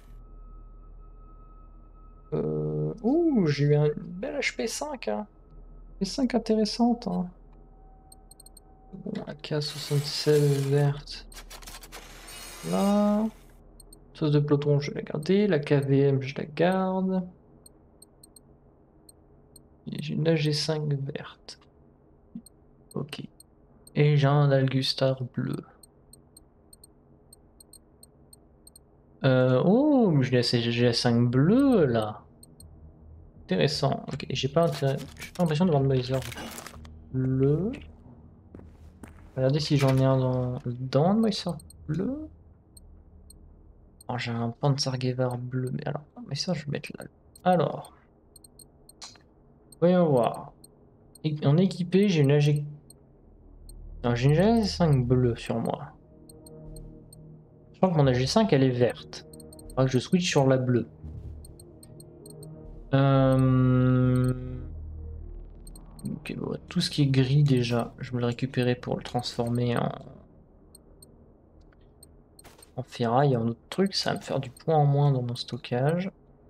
Euh... Ouh, j'ai eu un bel H P cinq. Hein. Les cinq intéressantes. Hein. Bon, A K soixante-seize verte. Là. Sauce de peloton, je vais la garder. La K V M, je la garde. Et j'ai une A G cinq verte. Ok. Et j'ai un Algustar bleu. Euh, oh, mais j'ai la G cinq bleu là. Intéressant. Ok, j'ai pas, intérêt... j'ai pas l'impression de voir de Noiser bleu. Regardez si j'en ai un dans, dans le Noiser bleu. Oh, j'ai un Panzergewehr bleu, mais alors, mais ça je vais mettre là. Alors, voyons voir. En équipé, j'ai une A G. Non, j'ai une A G cinq bleu sur moi. Je crois que mon A G cinq elle est verte. Il faudra que je switch sur la bleue. Euh... Okay, bon, tout ce qui est gris déjà, je vais le récupérer pour le transformer en, en ferraille, en autre truc. Ça va me faire du poids en moins dans mon stockage.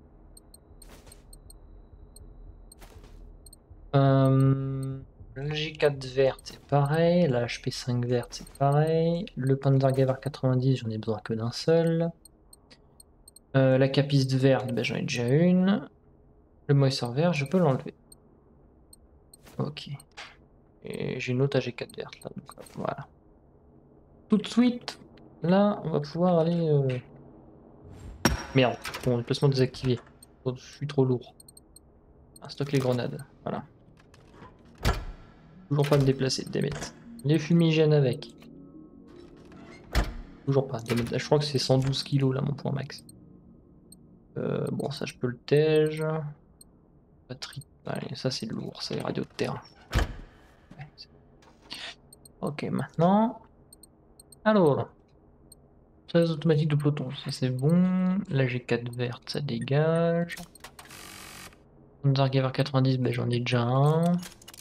Euh... La G quatre verte, c'est pareil. La H P cinq verte, c'est pareil. Le Panzergewehr quatre-vingt-dix, j'en ai besoin que d'un seul. Euh, la capiste verte, ben, j'en ai déjà une. Le Moisser vert, je peux l'enlever. Ok. Et j'ai une autre A G quatre verte là, donc voilà. Tout de suite, là, on va pouvoir aller... Euh... Merde, bon, déplacement désactivé. Oh, je suis trop lourd. Un stock les grenades, voilà. Toujours pas me déplacer, démet. Les fumigènes avec. Toujours pas, démet. Je crois que c'est cent douze kilos là, mon point max. Euh, bon, ça je peux le tège. Batterie. Allez, ça c'est lourd, c'est les radios de terrain. Ouais, ok, maintenant. Alors. treize automatique de peloton, ça c'est bon. La G quatre verte, ça dégage. Panzergewehr quatre-vingt-dix, ben j'en ai déjà un.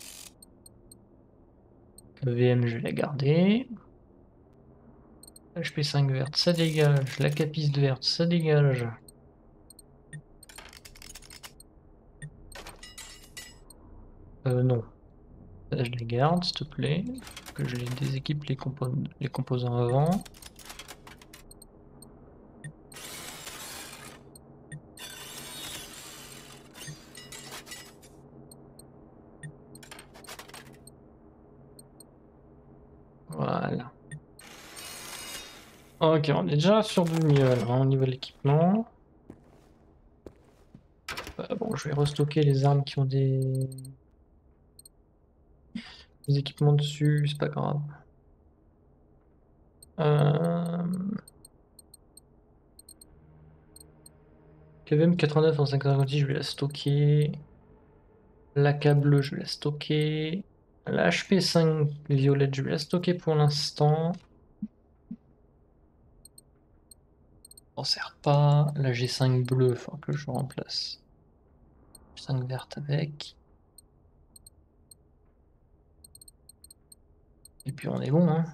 Le V M, je vais la garder. H P cinq verte, ça dégage. La capiste verte, ça dégage. Euh, non. Ça, je les garde, s'il te plaît. Que je les déséquipe les, compo les composants avant. Voilà. Ok, on est déjà sur du mieux hein, au niveau de l'équipement. Bah, bon, je vais restocker les armes qui ont des... des équipements dessus, c'est pas grave. Euh... K V M quatre-vingt-neuf en cinq cent cinquante-six, je vais la stocker. La K bleue, je vais la stocker. La H P cinq violette, je vais la stocker pour l'instant. On sert pas. La G cinq bleue, il faut que je remplace. G cinq verte avec. Et puis on est bon, hein.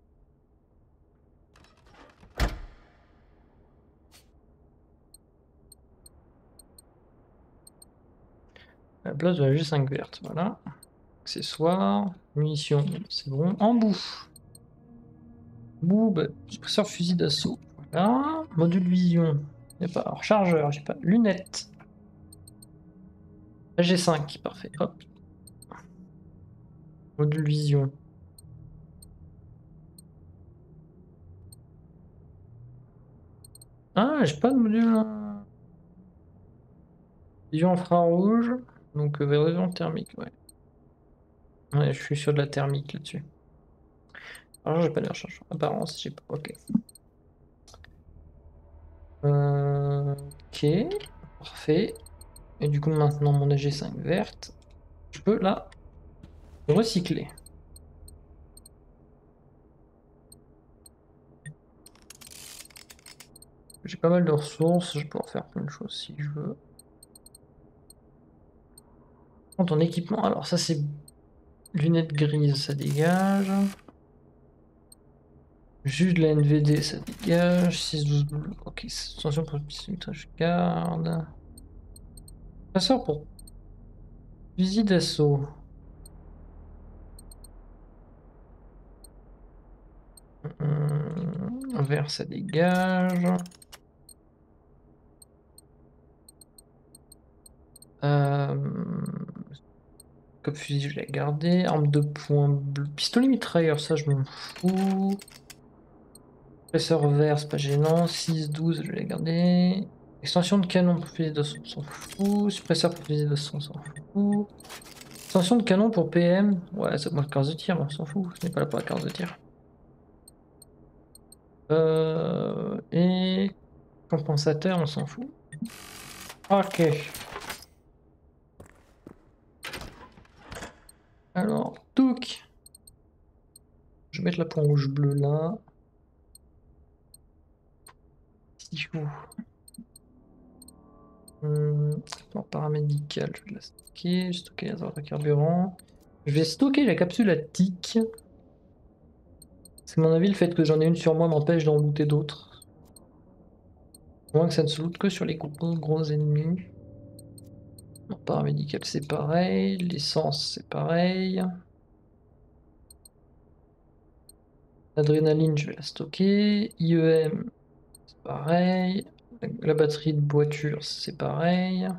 La place de la G cinq verte, voilà. Accessoires, munitions, c'est bon. En bout. Bout, bah, suppresseur fusil d'assaut. Voilà. Module vision. Y'a pas. Alors, chargeur, j'ai pas. Lunettes. La G cinq, parfait. Hop. Module vision. Ah, j'ai pas de module. Vision infrarouge. Donc, euh, vision thermique, ouais. Ouais, je suis sur de la thermique là-dessus. Alors, j'ai pas de recharge. Apparence, j'ai pas. Ok. Euh, ok. Parfait. Et du coup, maintenant, mon A G cinq verte, je peux la recycler. J'ai pas mal de ressources, je vais pouvoir faire plein de choses si je veux. Ton équipement, alors ça c'est lunettes grises, ça dégage. Juste de la N V D, ça dégage. six douze bleu, ok, attention pour le pistolet, je garde. Passeur pour fusil d'assaut. Hum, vert, ça dégage. Euh... Comme fusil, je l'ai gardé. Arme de poing bleu. Pistolet mitrailleur, ça, je m'en fous. Presseur vert, c'est pas gênant. six douze, je l'ai gardé. Extension de canon pour fusil d'assaut, on s'en fout. Suppresseur pour fusil d'assaut, on s'en fout. Extension de canon pour P M. Ouais, c'est moi le carte de tir, on s'en fout. Ce n'est pas là pour la carte de tir. Euh... Et... compensateur, on s'en fout. Ok. Alors, touc. Je vais mettre la point rouge bleu là. Si je vous. Hum, paramédical, je vais la stocker. Je vais stocker les réserves de carburant. Je vais stocker la capsule à tic. C'est mon avis, le fait que j'en ai une sur moi m'empêche d'en looter d'autres. Au moins que ça ne se loot que sur les gros, gros ennemis. Non, paramédical, c'est pareil. L'essence, c'est pareil. L'adrénaline, je vais la stocker. I E M, c'est pareil. La batterie de voiture, c'est pareil.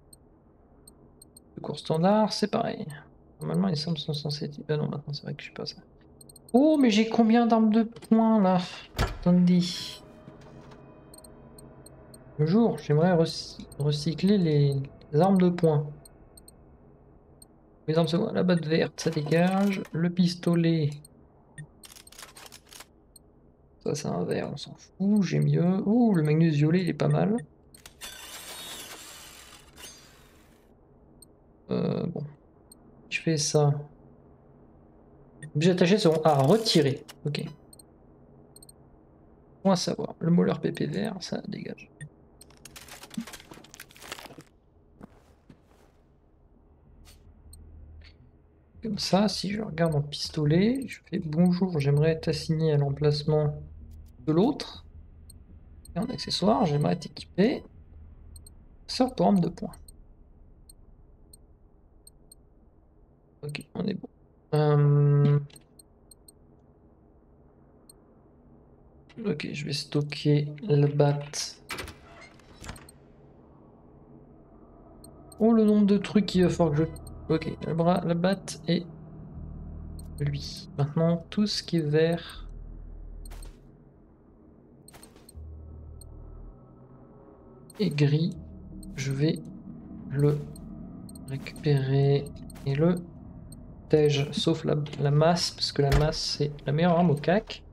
Le cours standard, c'est pareil. Normalement, les sommes sont censées être... Ah non, maintenant, c'est vrai que je suis pas ça. Oh, mais j'ai combien d'armes de poing, là? Attendez. Le jour, j'aimerais recy recycler les... les armes de poing. Les armes de poing, la batte verte, ça dégage. Le pistolet... Ça, c'est un vert, on s'en fout. J'ai mieux. Ouh, le Magnus violet, il est pas mal. Euh, bon. Je fais ça. Objets attachés seront à retirer. Ok. Bon à savoir. Le molleur P P vert, ça dégage. Comme ça, si je regarde mon pistolet, je fais bonjour, j'aimerais être assigné à l'emplacement de l'autre. Et en accessoire, j'aimerais être équipé. Sort pour arme de poing. Ok, on est bon. Euh... Ok, je vais stocker la batte. Oh, le nombre de trucs qu'il va falloir que je... Ok, le bras, la batte et lui. Maintenant, tout ce qui est vert. Et gris, je vais le récupérer et le tège, sauf la, la masse, parce que la masse c'est la meilleure arme au C A C.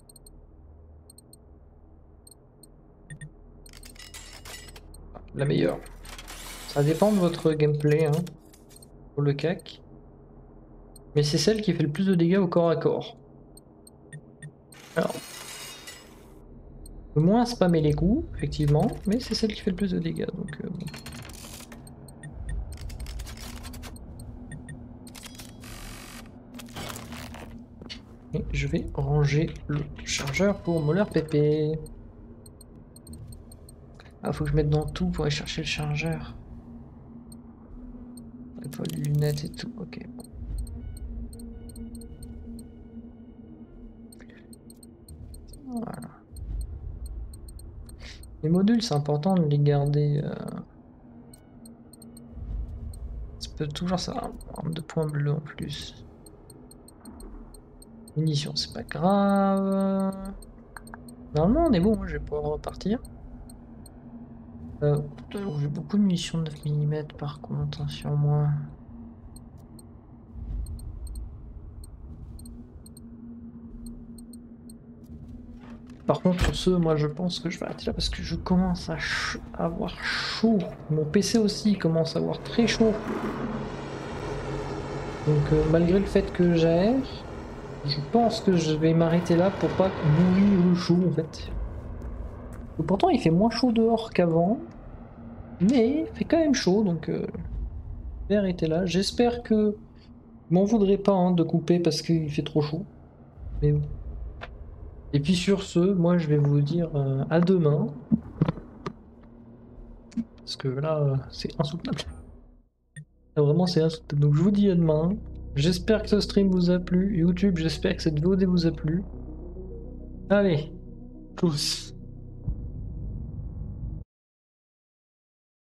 La meilleure. Ça dépend de votre gameplay, hein, pour le C A C. Mais c'est celle qui fait le plus de dégâts au corps à corps. Alors, le moins spammer les coups, effectivement, mais c'est celle qui fait le plus de dégâts, donc euh, bon. Et je vais ranger le chargeur pour molleur P P. Ah, faut que je mette dans tout pour aller chercher le chargeur. Il faut les lunettes et tout, ok. Voilà. Les modules, c'est important de les garder. Euh... Ça peut toujours servir. Arme de poing bleu en plus. Munitions, c'est pas grave. Normalement, on est bon, je vais pouvoir repartir. Euh, j'ai beaucoup de munitions de neuf millimètres par contre hein, sur moi. Par contre, sur ce, moi je pense que je vais arrêter là parce que je commence à, ch à avoir chaud. Mon P C aussi commence à avoir très chaud. Donc, euh, malgré le fait que j'aère, je pense que je vais m'arrêter là pour pas mourir de chaud en fait. Et pourtant, il fait moins chaud dehors qu'avant, mais il fait quand même chaud donc euh, je vais arrêter là. J'espère que je m'en voudrais pas hein, de couper parce qu'il fait trop chaud. Mais bon. Et puis sur ce, moi je vais vous dire euh, à demain. Parce que là, euh, c'est insoutenable. Là, vraiment, c'est insoutenable. Donc je vous dis à demain. J'espère que ce stream vous a plu. YouTube, j'espère que cette V O D vous a plu. Allez, tous.